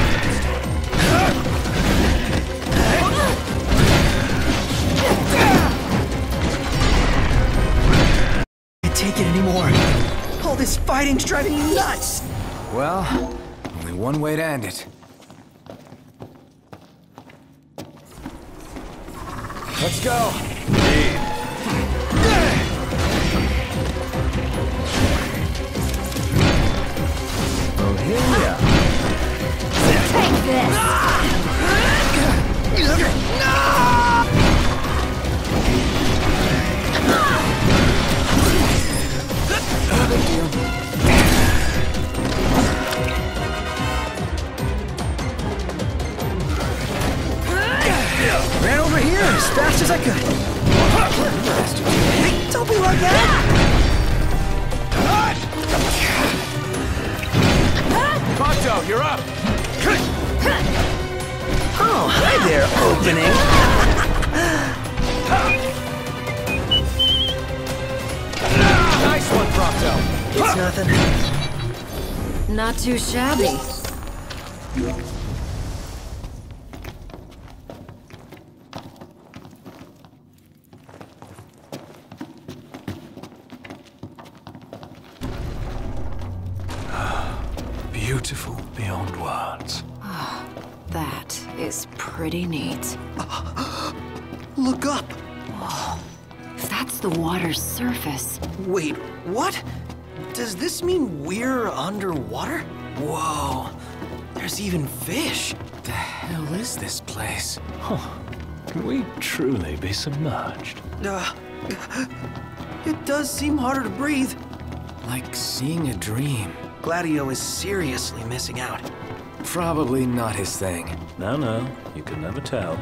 Can't take it anymore. All this fighting's driving me nuts. Well, only one way to end it. Let's go. Oh, here we are. Take this! Ran over here as fast as I could. Hey, don't be like that! Ponto, you're up! Oh, hi there, opening. Nice one, Prompto! It's nothing. Not too shabby. Beautiful beyond words. That is pretty neat. Look up. Whoa. If that's the water's surface. Wait, what? Does this mean we're underwater? Whoa. There's even fish. The hell is this place? Huh. Can we truly be submerged? Uh, it does seem harder to breathe. Like seeing a dream. Gladio is seriously missing out. Probably not his thing. No, no, you can never tell.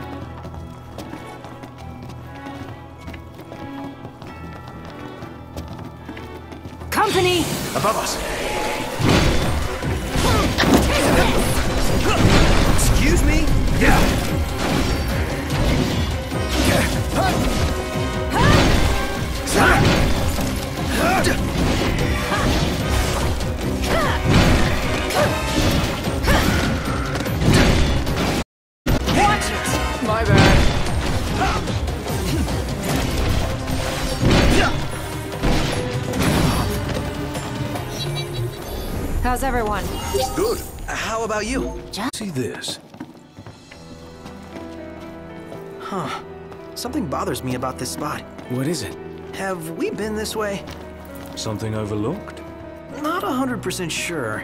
Company! Above us! Excuse me? Yeah! My bad. How's everyone? Good. How about you? See this? Huh. Something bothers me about this spot. What is it? Have we been this way? Something overlooked? Not a hundred percent sure.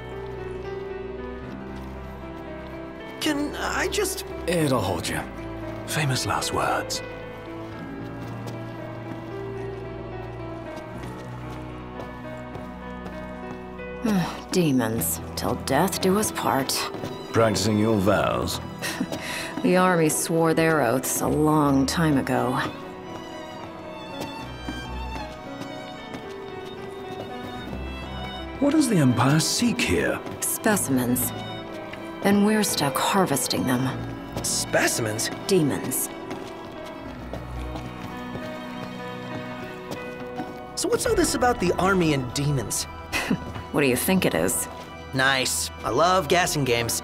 Can I just... It'll hold you. Famous last words. Demons, till death do us part. Practicing your vows? The army swore their oaths a long time ago. What does the Empire seek here? Specimens. And we're stuck harvesting them. Specimens? Demons. So what's all this about the army and demons? What do you think it is? Nice. I love guessing games.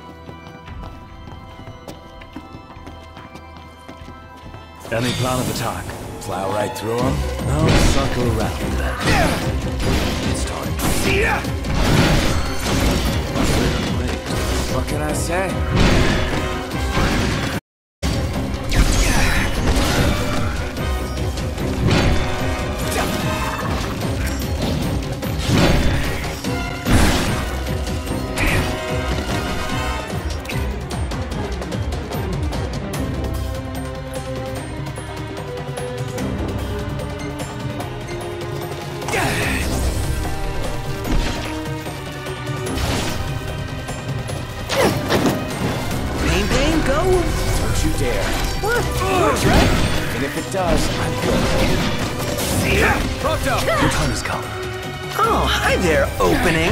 Any plan of attack? Plow right through them? I'll circle around then. It's time. See ya! What can I say? Your time has come. Oh, hi there, opening.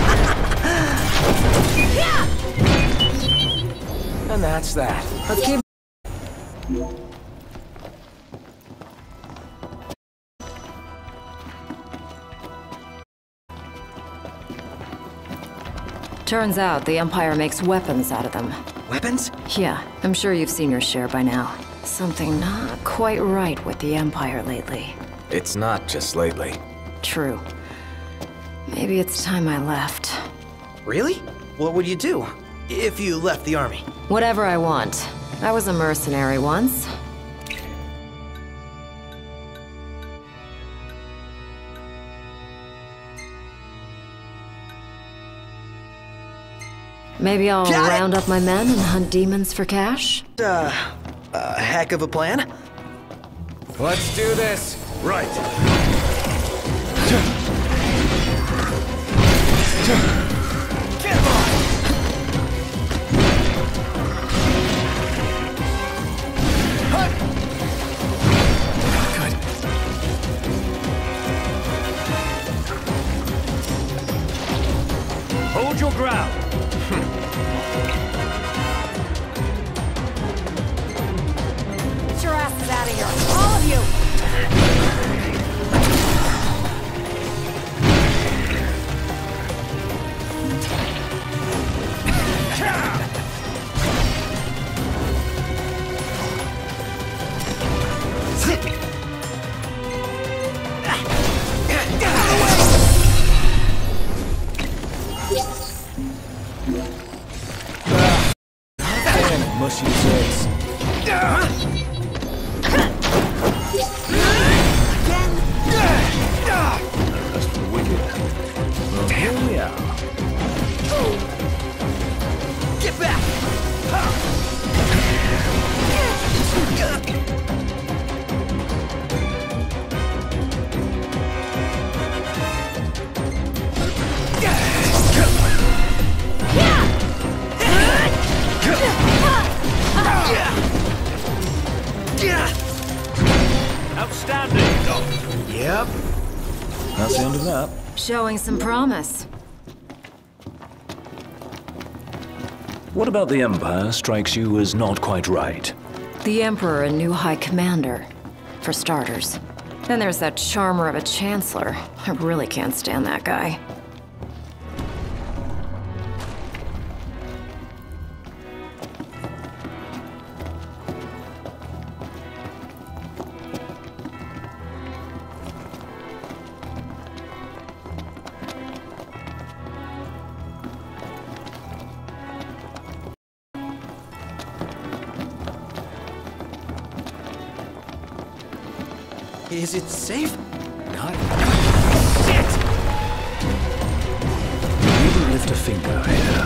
And that's that. Let's keep... Turns out the Empire makes weapons out of them. Weapons? Yeah, I'm sure you've seen your share by now. Something not quite right with the Empire lately. It's not just lately. True. Maybe it's time I left. Really? What would you do if you left the army? Whatever I want. I was a mercenary once. Maybe I'll Got round it. up my men and hunt demons for cash? Uh, a heck of a plan. Let's do this. Right. Hold your ground. Get your asses out of here, all of you! Mushy tits. That's for the wicked. Well, here we are. Get back! sound of that. Showing some promise. What about the Empire strikes you as not quite right? The Emperor and new High Commander, for starters. Then there's that charmer of a Chancellor. I really can't stand that guy. Is it safe? Not. Shit! You will lift a finger here.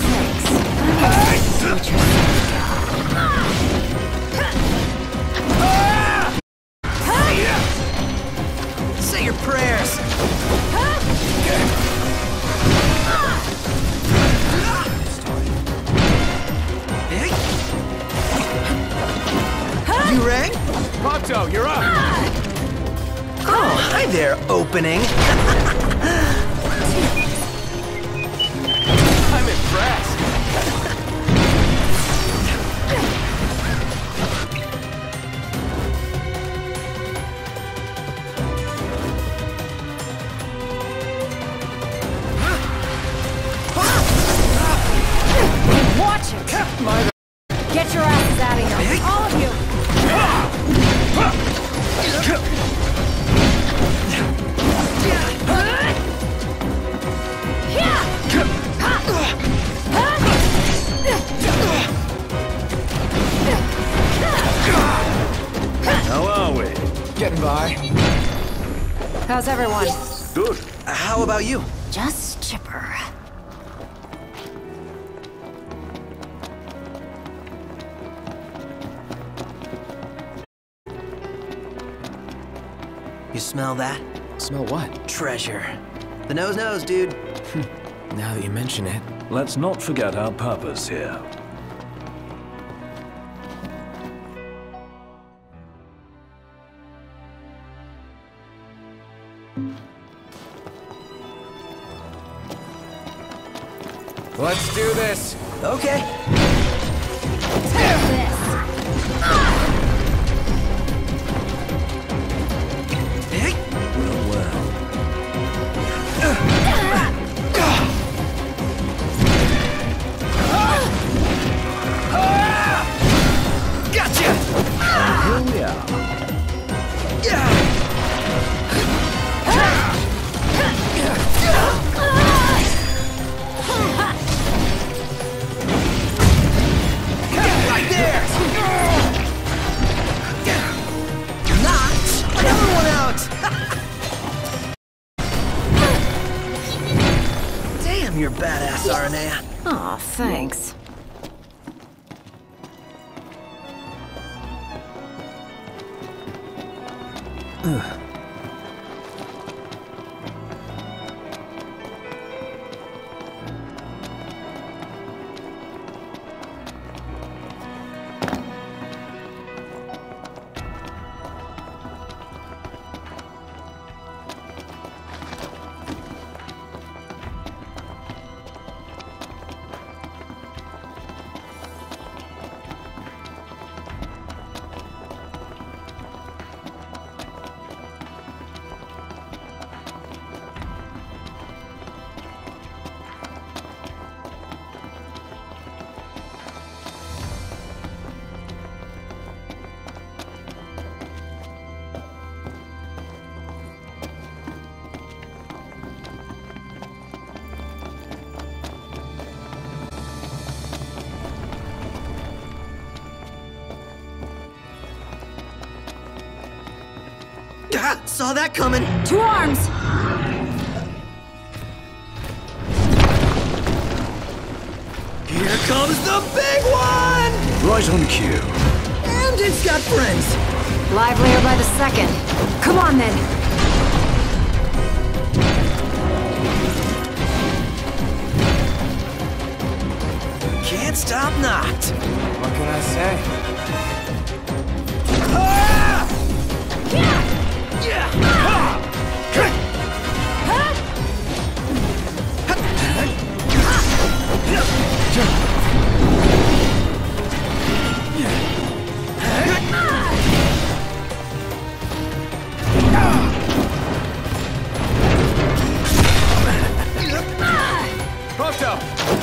Say your prayers! You rang? Ponto, you're up! Oh, hi there, opening. I'm impressed. Watch it! Get your asses out of here, all of you! How are we? Getting by. How's everyone? Good. How about you? Just chipper. You smell that? Smell what? Treasure. The nose knows, dude. Now that you mention it. Let's not forget our purpose here. Let's do this. Okay. Take this. Well, well. Gotcha! And here we are. Right there! Knocked another one out! Damn, you're badass, Aranea. Aw, thanks. Ugh. Ah, saw that coming. To arms! Here comes the big one! Right on cue. And it's got friends. Livelier by the second. Come on, then. Can't stop knocked. What can I say? Ah! Yeah! Yeah! Ah! Prompto!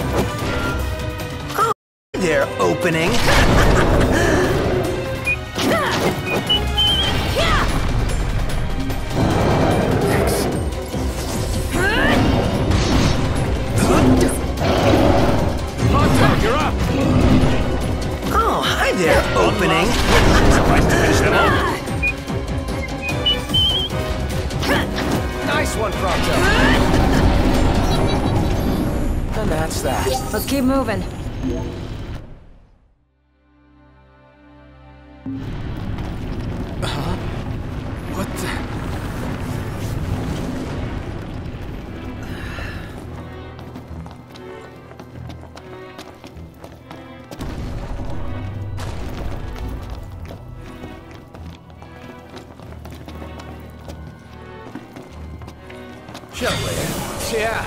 Oh, they're opening. You're up! Oh, hi there, opening. Suffice to finish them off. Nice one, Prompto. And that's that. Let's keep moving. Huh? What the... Gently. Yeah.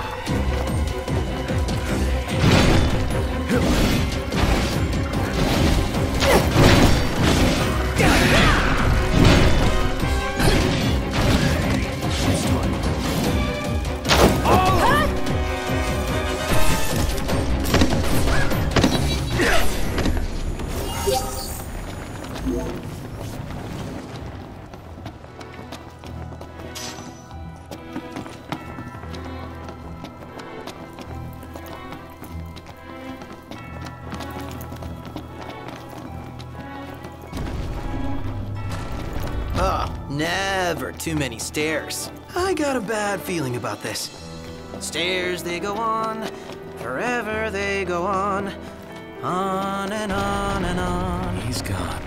Oh, never too many stairs. I got a bad feeling about this. Stairs, they go on, forever they go on, on and on and on. He's gone.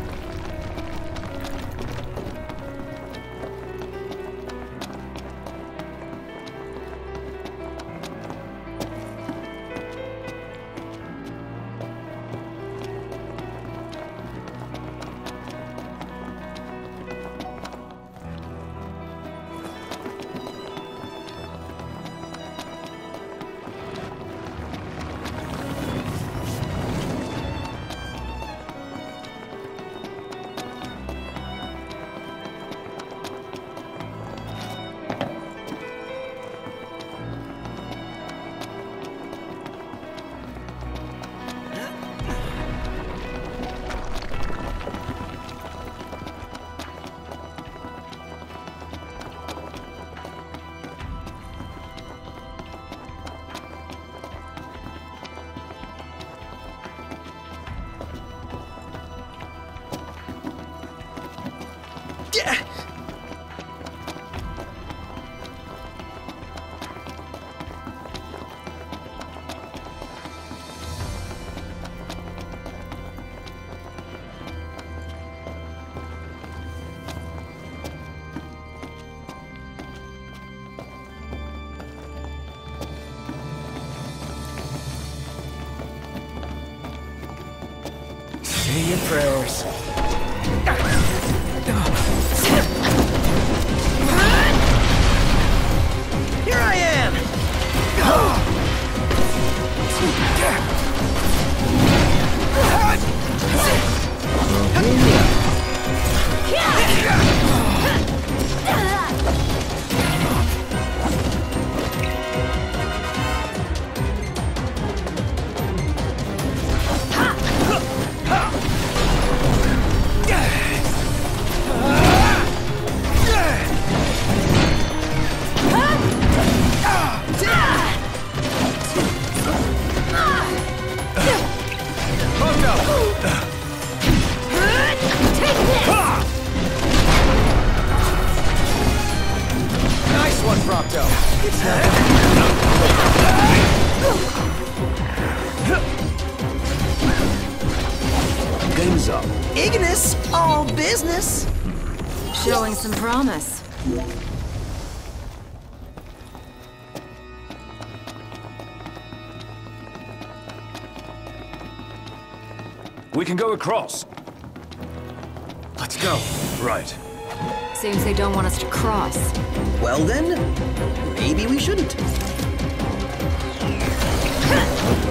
Say your prayers. Here I am! Nice one, Prompto. Game's up. Ignis, all business. Showing some promise. We can go across. Let's go. Right. Seems they don't want us to cross. Well then, maybe we shouldn't.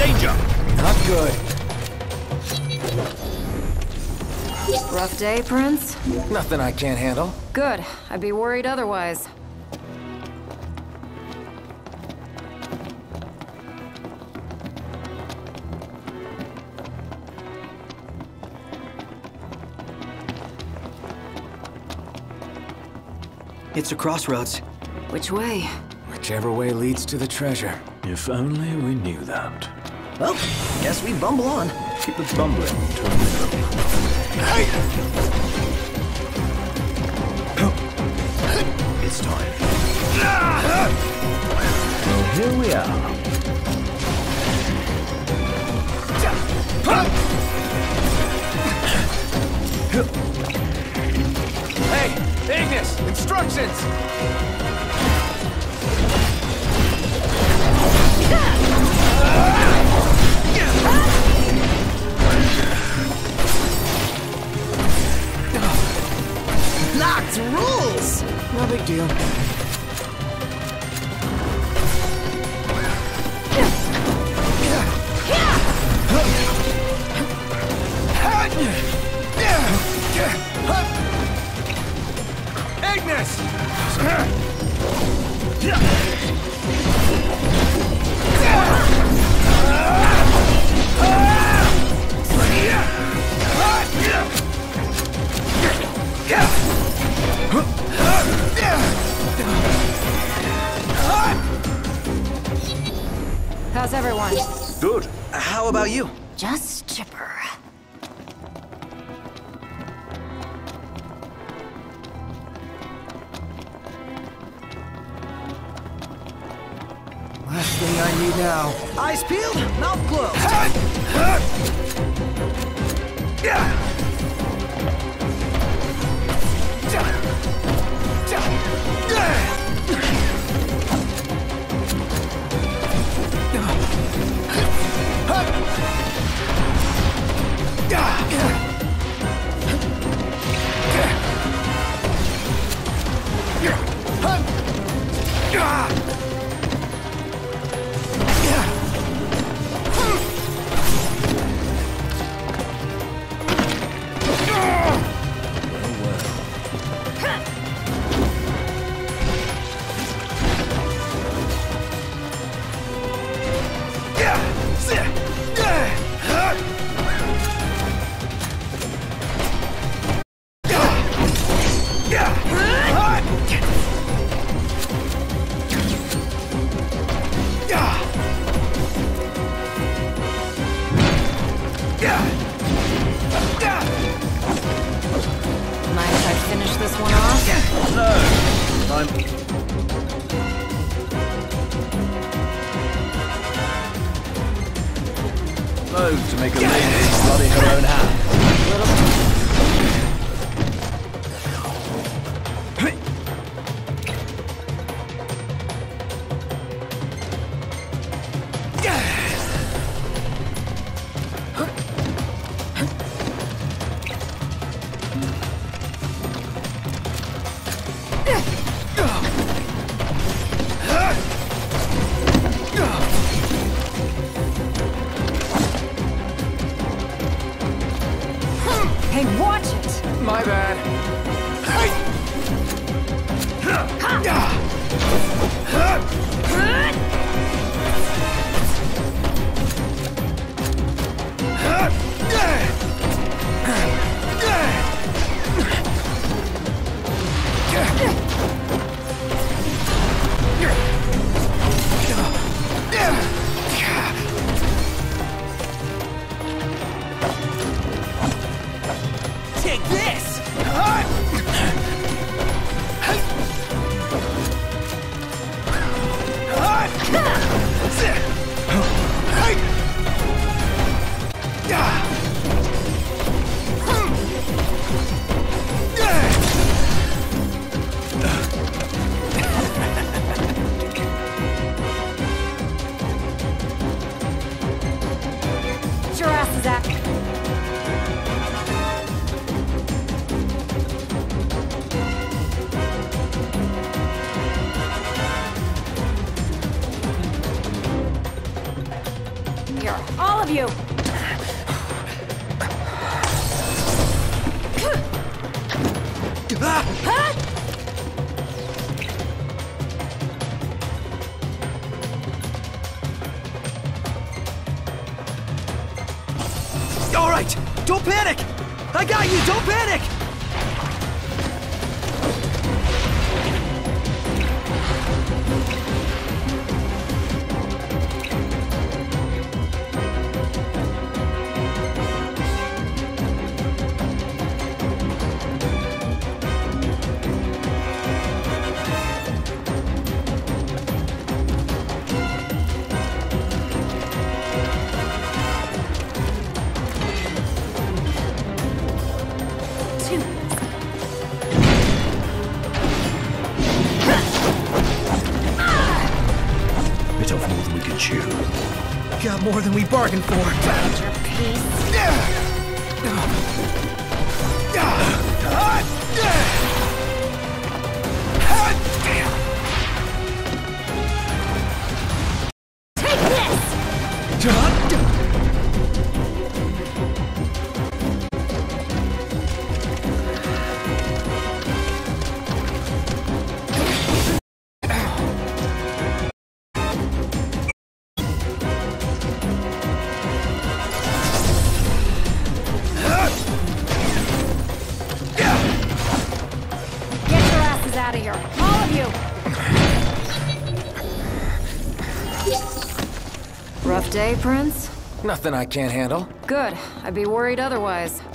Danger! Not good. Rough day, Prince? Nothing I can't handle. Good. I'd be worried otherwise. It's a crossroads. Which way? Whichever way leads to the treasure. If only we knew that. Well, guess we bumble on. Keep the bumbling to a minimum. Hey! It's time. Well, here we are. Hey, Ignis! Instructions! Locked rules! No big deal. Ignis! How's everyone? Good. How about you? Just chipper. Last thing I need now. Eyes peeled, mouth closed. Loath to make a lady bloody her own hand. Hey, watch it! My bad. Take this! All of you! All right, don't panic! I got you, don't panic! Got more than we bargained for. Found your piece. Take this! Out of here. All of you! Rough day, Prince? Nothing I can't handle. Good. I'd be worried otherwise.